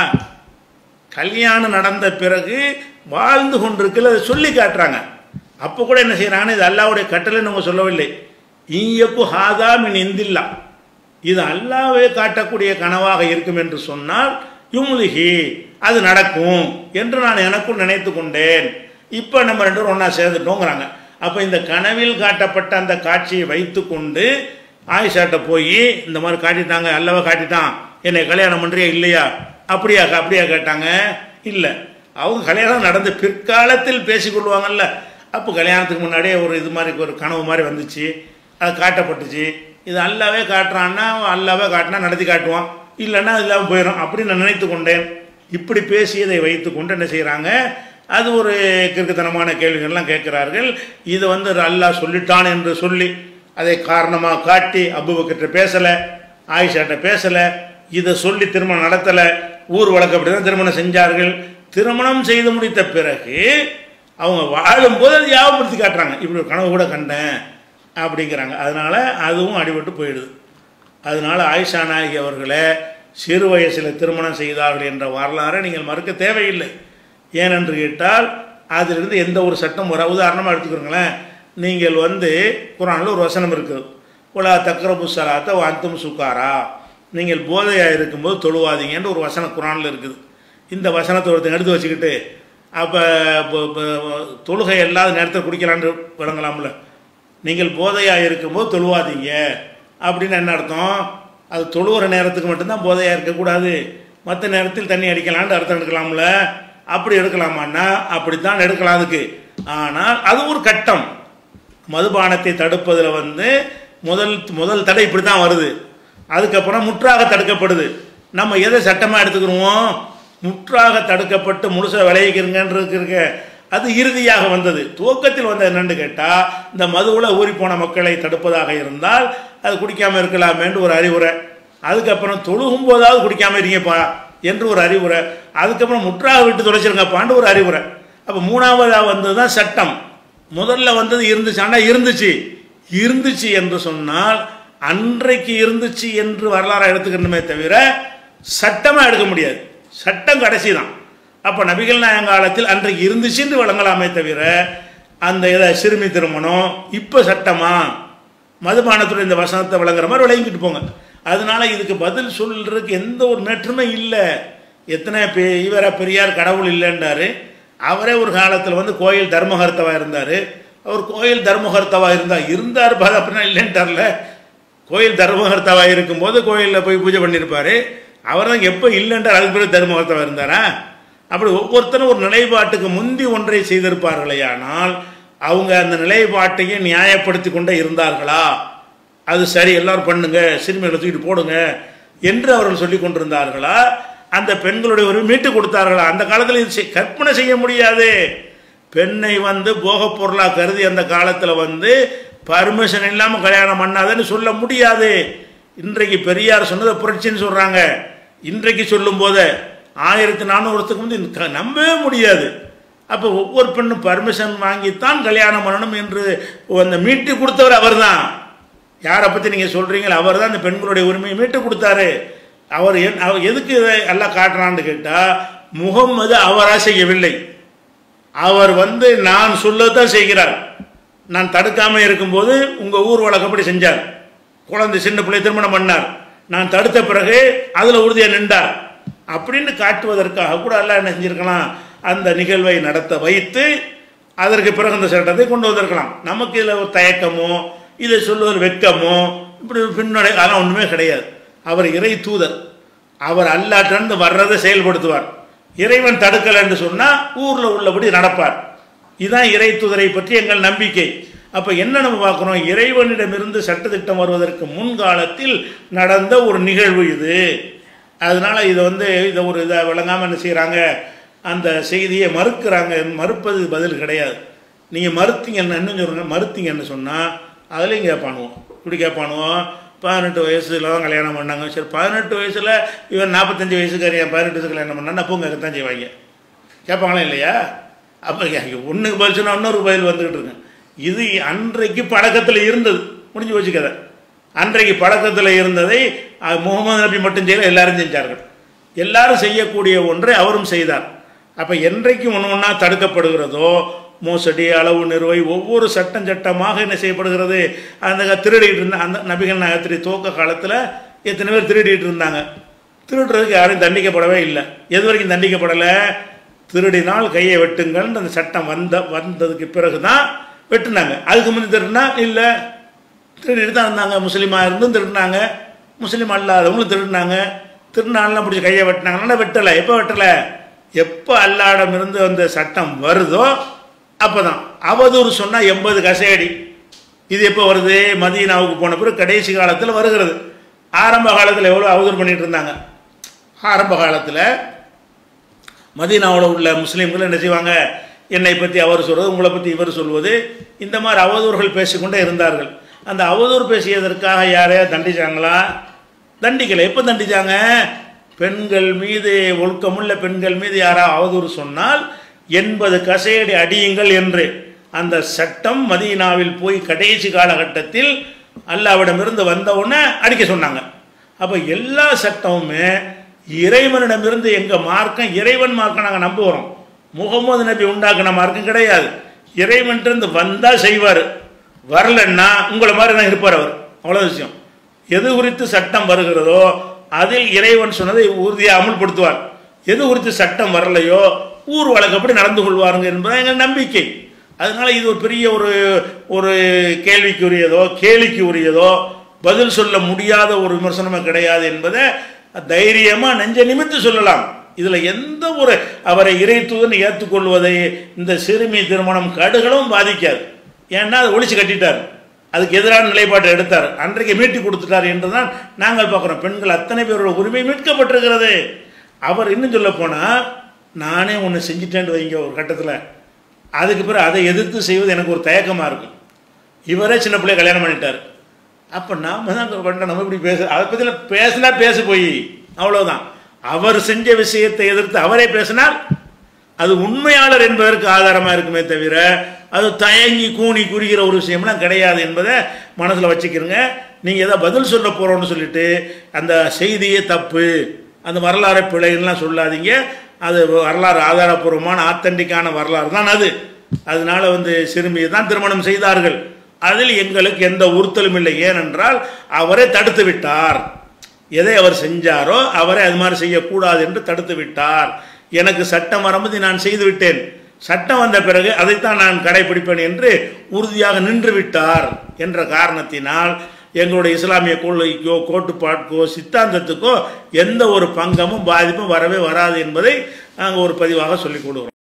கல்யாணம் நடந்த பிறகு வாழ்ந்து கொண்டிருக்கல அதை சொல்லி காட்டுறாங்க. அப்போ கூட என்ன செய்யறாங்க, இது அல்லாஹ்வுடைய கட்டளைன்னு அவங்க சொல்லவில்லை. ஈயப்பு ஹாதா மின் இந்தில்லா, இது அல்லாஹ்வே காட்டக்கூடிய கனவாக இருக்கும் என்று சொன்னால் யும்லிஹி, அது நடக்கும் என்று நான் எனக்குள் நினைத்து கொண்டேன். இப்போ நம்ம ரெண்டு பேரும் ஒன்றா சேர்ந்துட்டோங்கிறாங்க. அப்போ இந்த கனவில் காட்டப்பட்ட அந்த காட்சியை வைத்து கொண்டு ஆயிஷாட்ட போய் இந்த மாதிரி காட்டிட்டாங்க, அல்லாஹ்வை காட்டிட்டான், என்னை கல்யாணம் பண்ணுறியா இல்லையா, அப்படியா கேட்டாங்க. இல்லை, அவங்க கல்யாணம் நடந்து பிற்காலத்தில் பேசிக்கொள்வாங்கல்ல. அப்போ கல்யாணத்துக்கு முன்னாடியே இது மாதிரி ஒரு கனவு மாதிரி வந்துச்சு, அது காட்டப்பட்டுச்சு. இது அல்லாஹ்வே காட்டுறான்னா அல்லாஹ்வே காட்டினா நடத்தி காட்டுவான், இல்லைன்னா இல்லாமல் போயிடும் அப்படின்னு நான் நினைத்து கொண்டேன். இப்படி பேசியதை வைத்து கொண்டு என்ன செய்கிறாங்க, அது ஒரு கிறுக்குத்தனமான கேள்விகள்லாம் கேட்கிறார்கள். இது அல்லாஹ் சொல்லிட்டான் என்று சொல்லி அதை காரணமாக காட்டி அபூபக்கர்ட்ட பேசலை, ஆயிஷாட்ட பேசலை, இதை சொல்லி திருமணம் நடத்தலை, ஊர் வழக்கப்படி தான் திருமணம் செஞ்சார்கள். திருமணம் செய்து முடித்த பிறகு அவங்க வாழும்போது அதை ஞாபகப்படுத்தி காட்டுறாங்க, இப்படி ஒரு கனவு கூட கண்டேன் அப்படிங்கிறாங்க. அதனால் அதுவும் அடிபட்டு போயிடுது. அதனால் ஆயிஷா நாயகி அவர்களை சிறு வயசில் திருமணம் செய்தார்கள் என்ற வரலாறை நீங்கள் மறுக்க தேவையில்லை. ஏனென்று கேட்டால் அதிலிருந்து எந்த ஒரு சட்டம் வர, உதாரணமாக எடுத்துக்கிறோங்களேன், நீங்கள் குர்ஆனில் ஒரு வசனம் இருக்குது, உலா தக்ரபு ஸலாத்த வ அன்தும் சுகாரா, நீங்கள் போதையாக இருக்கும்போது தொழுவாதீங்கன்ற ஒரு வசனம் குர்ஆனில் இருக்குது. இந்த வசனத்தை ஒருத்தங்க எடுத்து வச்சுக்கிட்டு அப்போ தொழுகை எல்லாத நேரத்தில் குடிக்கலான்னு விளங்கலாம்ல. நீங்கள் போதையாக இருக்கும்போது தொழுவாதீங்க அப்படின்னு என்ன அர்த்தம்? அது தொழுகிற நேரத்துக்கு மட்டும்தான் போதையாக இருக்கக்கூடாது, மற்ற நேரத்தில் தண்ணி அடிக்கலான்னு அர்த்தம் எடுக்கலாம்ல. அப்படி எடுக்கலாமான்னா அப்படித்தான் எடுக்கலாம் அதுக்கு. ஆனால் அது ஒரு கட்டம். மதுபானத்தை தடுப்பதில் முதல் தடை இப்படி தான் வருது, அதுக்கப்புறம் முற்றாக தடுக்கப்படுது. நம்ம எதை சட்டமாக எடுத்துக்கிறோம்? முற்றாக தடுக்கப்பட்டு முழுசாக விளைவிக்கிறங்க, அது இறுதியாக வந்தது. துவக்கத்தில் வந்த என்னன்னு கேட்டால், இந்த மதுவில் ஊறிப்போன மக்களை தடுப்பதாக இருந்தால் அது குடிக்காமல் இருக்கலாமேன்று ஒரு அறிவுரை, அதுக்கப்புறம் தொழுகும் போதாவது குடிக்காமல் இருங்கப்பா என்று ஒரு அறிவுரை, அதுக்கப்புறம் முற்றாக விட்டு தொலைச்சிருங்கப்பான்னு ஒரு அறிவுரை. அப்போ மூணாவதாக வந்தது தான் சட்டம். முதல்ல வந்தது இருந்துச்சு, ஆனால் இருந்துச்சு என்று சொன்னால் அன்றைக்கு இருந்துச்சு என்று வரலாறு எடுத்துக்கணுமே தவிர சட்டமாக எடுக்க முடியாது. சட்டம் கடைசி தான். அப்போ நபிகள் நாயகம் காலத்தில் அன்றைக்கு இருந்துச்சு என்று வழங்கலாமே தவிர அந்த சிறுமி திருமணம் இப்போ சட்டமா, மதுபானத்துடைய இந்த வசனத்தை வழங்குற மாதிரி விளங்கிட்டு போங்க. அதனால இதுக்கு பதில் சொல்றதுக்கு எந்த ஒரு மேற்றுமே இல்லை. எத்தனை இவரை பெரியார் கடவுள் இல்லைன்றாரு, அவரே ஒரு காலத்தில் கோயில் தர்மகர்த்தவாக இருந்தார். அவர் கோயில் தர்மகர்த்தவாக இருந்தார் அப்படின்னா இல்லைன்ட்டார்ல. கோயில் தர்மகர்த்தவாக இருக்கும்போது கோயிலில் போய் பூஜை பண்ணியிருப்பார். அவர் தான் எப்போ இல்லைன்றார், அதுக்கு பிறகு தர்மகர்த்தவாக இருந்தாரா? அப்படி ஒவ்வொருத்தரும் ஒரு நிலைப்பாட்டுக்கு முந்தி ஒன்றை செய்திருப்பார்களே, ஆனால் அவங்க அந்த நிலைப்பாட்டையே நியாயப்படுத்தி கொண்டே இருந்தார்களா? அது சரி, எல்லாரும் பண்ணுங்க, சிறுமிகளை தூக்கிட்டு போடுங்க என்று அவர்கள் சொல்லி கொண்டிருந்தார்களா? அந்த பெண்களுடைய ஒரு மீட்டு கொடுத்தார்களா? அந்த காலத்தில் இது கற்பனை செய்ய முடியாது. பெண்ணை போகப் பொருளாக கருதி அந்த காலத்தில் பர்மிஷன் இல்லாமல் கல்யாணம் பண்ணாதன்னு சொல்ல முடியாது. இன்றைக்கு பெரியார் சொன்னதை புரட்சின்னு சொல்கிறாங்க. இன்றைக்கு சொல்லும் போது 1400 வருஷத்துக்கு வந்து நம்பவே முடியாது. அப்போ ஒவ்வொரு பெண்ணும் பர்மிஷன் வாங்கித்தான் கல்யாணம் பண்ணணும் என்று அந்த மீட்டு கொடுத்தவர் அவர் தான். யாரை பற்றி நீங்கள் சொல்கிறீங்களோ அவர் தான் இந்த பெண்களுடைய உரிமையை மீட்டு கொடுத்தாரு. அவர் எதுக்கு எல்லாம் காட்டுறான்னு கேட்டால், முகம்மது அவராக செய்யவில்லை. அவர் வந்து நான் சொல்லத்தான் செய்கிறார். நான் தடுக்காமல் இருக்கும்போது உங்கள் ஊர் வழக்கப்படி செஞ்சார். குழந்தை சின்ன பிள்ளை திருமணம் பண்ணார். நான் தடுத்த பிறகு அதில் உறுதியாக நின்றார் அப்படின்னு காட்டுவதற்காக கூட எல்லாம் என்ன செஞ்சிருக்கலாம், அந்த நிகழ்வை நடத்த வைத்து அதற்கு பிறகு அந்த சட்டத்தை கொண்டு வந்திருக்கலாம். நமக்கு இதில் ஒரு தயக்கமோ இதை சொல்லுவது வெட்கமோ இப்படி பின்னடை அதெல்லாம் ஒன்றுமே கிடையாது. அவர் இறை தூதர். அவர் அல்லாஹ்விலிருந்து வர்றதை செயல்படுத்துவார். இறைவன் தடுக்கலை என்று சொன்னால் ஊரில் உள்ளபடி நடப்பார். இதுதான் இறை தூதரை பற்றி எங்கள் நம்பிக்கை. அப்போ என்ன நம்ம பார்க்குறோம், இறைவனிடமிருந்து சட்டத்திட்டம் வருவதற்கு முன்காலத்தில் நடந்த ஒரு நிகழ்வு இது. அதனால் இதை வந்து இதை ஒரு இதை விளங்காமல் என்ன செய்கிறாங்க, அந்த செய்தியை மறுக்கிறாங்க. மறுப்பது பதில் கிடையாது. நீங்கள் மறுத்தீங்கன்னு என்ன சொல்லுங்க, மறுத்தீங்கன்னு சொன்னால் அதுலேயும் கேட்பானுவோம். இப்படி கேட்பானுவோம், 18 வயசில் தான் கல்யாணம் பண்ணாங்க. சரி, 18 வயசில் இவன் 45 வயசுக்காரி 18 வயசு கல்யாணம் பண்ணான்னு அப்போ கேட்கத்தான் செய்வாங்க. கேட்பாங்களா இல்லையா? அப்போ ஒன்றுக்கு பதில் சொன்னால் இன்னொரு பதில் வந்துக்கிட்டு இருக்கு. இது அன்றைக்கு பழக்கத்தில் இருந்தது, முடிஞ்சு போச்சு கதை. அன்றைக்கு பழக்கத்தில் இருந்ததை முகமது நபி மட்டும் செய்யல, எல்லாரும் செஞ்சார்கள். எல்லாரும் செய்யக்கூடிய ஒன்றை அவரும் செய்தார். அப்போ என்றைக்கு ஒன்று ஒன்றா தடுக்கப்படுகிறதோ, மோசடி, அளவு நிறுவை, ஒவ்வொரு சட்டமாக என்ன செய்யப்படுகிறது. அந்த திருடிட்டு இருந்த அந்த நபிகள் நாயகத்திரி துவக்க காலத்தில் எத்தனை பேர் திருடிட்டு இருந்தாங்க. திருடுறதுக்கு யாரும் தண்டிக்கப்படவே இல்லை. எது வரைக்கும் தண்டிக்கப்படலை, திருடினால் கையை வெட்டுங்கள் அந்த சட்டம் வந்ததுக்கு பிறகு தான் வெட்டுனாங்க. அதுக்கு முந்தைய திருடினா இல்லை, திருடிட்டு தான் இருந்தாங்க. முஸ்லீமாக இருந்தும் திருடினாங்க, முஸ்லீம் அல்லாதவங்களும் திருடினாங்க. திருநாள்லாம் பிடிச்சி கையை வெட்டினாங்கன்னா வெட்டலை. எப்போ வெட்டலை, எப்போ அல்லாடம் இருந்து அந்த சட்டம் வருதோ அப்போ தான். அவதூறு சொன்னால் 80 கசையடி. இது எப்போ வருது, மதீனாவுக்கு போன பிறகு கடைசி காலத்தில் வருகிறது. ஆரம்ப காலத்தில் எவ்வளோ அவதூறு பண்ணிட்டு இருந்தாங்க. ஆரம்ப காலத்தில் மதீனாவோட உள்ள முஸ்லீம்கள் என்ன செய்வாங்க, என்னை பற்றி அவர் சொல்வது, உங்களை பற்றி இவர் சொல்வது, இந்த மாதிரி அவதூறுகள் பேசிக்கொண்டே இருந்தார்கள். அந்த அவதூறு பேசியதற்காக யாரையா தண்டிச்சாங்களா? தண்டிக்கலை. எப்போ தண்டிச்சாங்க, பெண்கள் மீது, ஒழுக்கமுள்ள பெண்கள் மீது யாராவது அவதூறு சொன்னால் 80 கசையடி அடியுங்கள் என்று அந்த சட்டம் மதீனாவில் போய் கடைசி காலகட்டத்தில் அல்லாஹ்விடமிருந்து வந்தவுடனே அடிக்க சொன்னாங்க. அப்போ எல்லா சட்டமுமே இறைவனிடமிருந்து எங்கள் மார்க்கம், இறைவன் மார்க்கம் நாங்கள் நம்புகிறோம். முகமது நபி உண்டாக்குன மார்க்கம் கிடையாது. இறைவன்ட்டு வந்தால் செய்வார், வரலன்னா உங்களை மாதிரி தான் இருப்பார் அவர். அவ்வளோ விஷயம். எது குறித்து சட்டம் வருகிறதோ அதில் இறைவன் சொன்னதை உறுதியாக அமுல்படுத்துவார். எது குறித்து சட்டம் வரலையோ ஊர் வழக்கப்படி நடந்து கொள்வாருங்க என்பது எங்கள் நம்பிக்கை. அதனால இது ஒரு பெரிய ஒரு கேள்விக்குரியதோ கேலிக்கு உரியதோ பதில் சொல்ல முடியாத ஒரு விமர்சனமே கிடையாது என்பதை தைரியமாக நெஞ்ச நிமித்து சொல்லலாம். இதில் எந்த ஒரு அவரை இறை தூதன் ஏற்றுக்கொள்வதை இந்த சிறுமி திருமணம் கடுகளும் பாதிக்காது. ஏன்னா அதை ஒழிச்சு கட்டிட்டார், அதுக்கு எதிரான நிலைப்பாட்டை எடுத்தார், அன்றைக்கு மீட்டி கொடுத்துட்டார் என்றுதான் நாங்கள் பார்க்குறோம். பெண்கள் அத்தனை பேரோட உரிமை மீட்கப்பட்டிருக்கிறது. அவர் இன்னும் சொல்ல போனால், நானே ஒன்று செஞ்சுட்டேன்னு வைங்க ஒரு கட்டத்தில், அதுக்கு பிறகு அதை எதிர்த்து செய்வது எனக்கு ஒரு தயக்கமாக இருக்கும். இவரே சின்ன பிள்ளைய கல்யாணம் பண்ணிட்டார். அப்போ நாம் தான் பண்ண நம்ம இப்படி அதை பற்றி பேசினா பேச போய் அவ்வளோதான். அவர் செஞ்ச விஷயத்தை எதிர்த்து அவரே பேசினால் அது உண்மையாளர் என்பதற்கு ஆதாரமாக இருக்குமே தவிர அது தயங்கி கூணி குறிக்கிற ஒரு விஷயம்லாம் கிடையாது என்பதை மனசில் வச்சுக்கிறங்க. நீங்கள் எதாவது பதில் சொல்ல போகிறோன்னு சொல்லிட்டு அந்த செய்தியே தப்பு, அந்த வரலாறு பிழைலாம் சொல்லாதீங்க. அது வரலாறு ஆதாரப்பூர்வமான ஆத்தன்டிக்கான வரலாறு தான் அது. அதனால சிறுமியை தான் திருமணம் செய்தார்கள். அதில் எங்களுக்கு எந்த உறுத்தலும் இல்லை. ஏனென்றால் அவரே தடுத்து விட்டார். எதை அவர் செஞ்சாரோ அவரை அது மாதிரி செய்யக்கூடாது என்று தடுத்து விட்டார். எனக்கு சட்டம் வரும்போது நான் செய்து விட்டேன், சட்டம் வந்த பிறகு அதைத்தான் நான் கடைபிடிப்பேன் என்று உறுதியாக நின்று விட்டார் என்ற காரணத்தினால் எங்களுடைய இஸ்லாமிய கொள்கைக்கோ கோட்பாட்டுக்கோ சித்தாந்தத்துக்கோ எந்த ஒரு பங்கமும் பாதிப்பும் வரவே வராது என்பதை நாங்கள் ஒரு பதிவாக சொல்லிக் கொடுக்கிறோம்.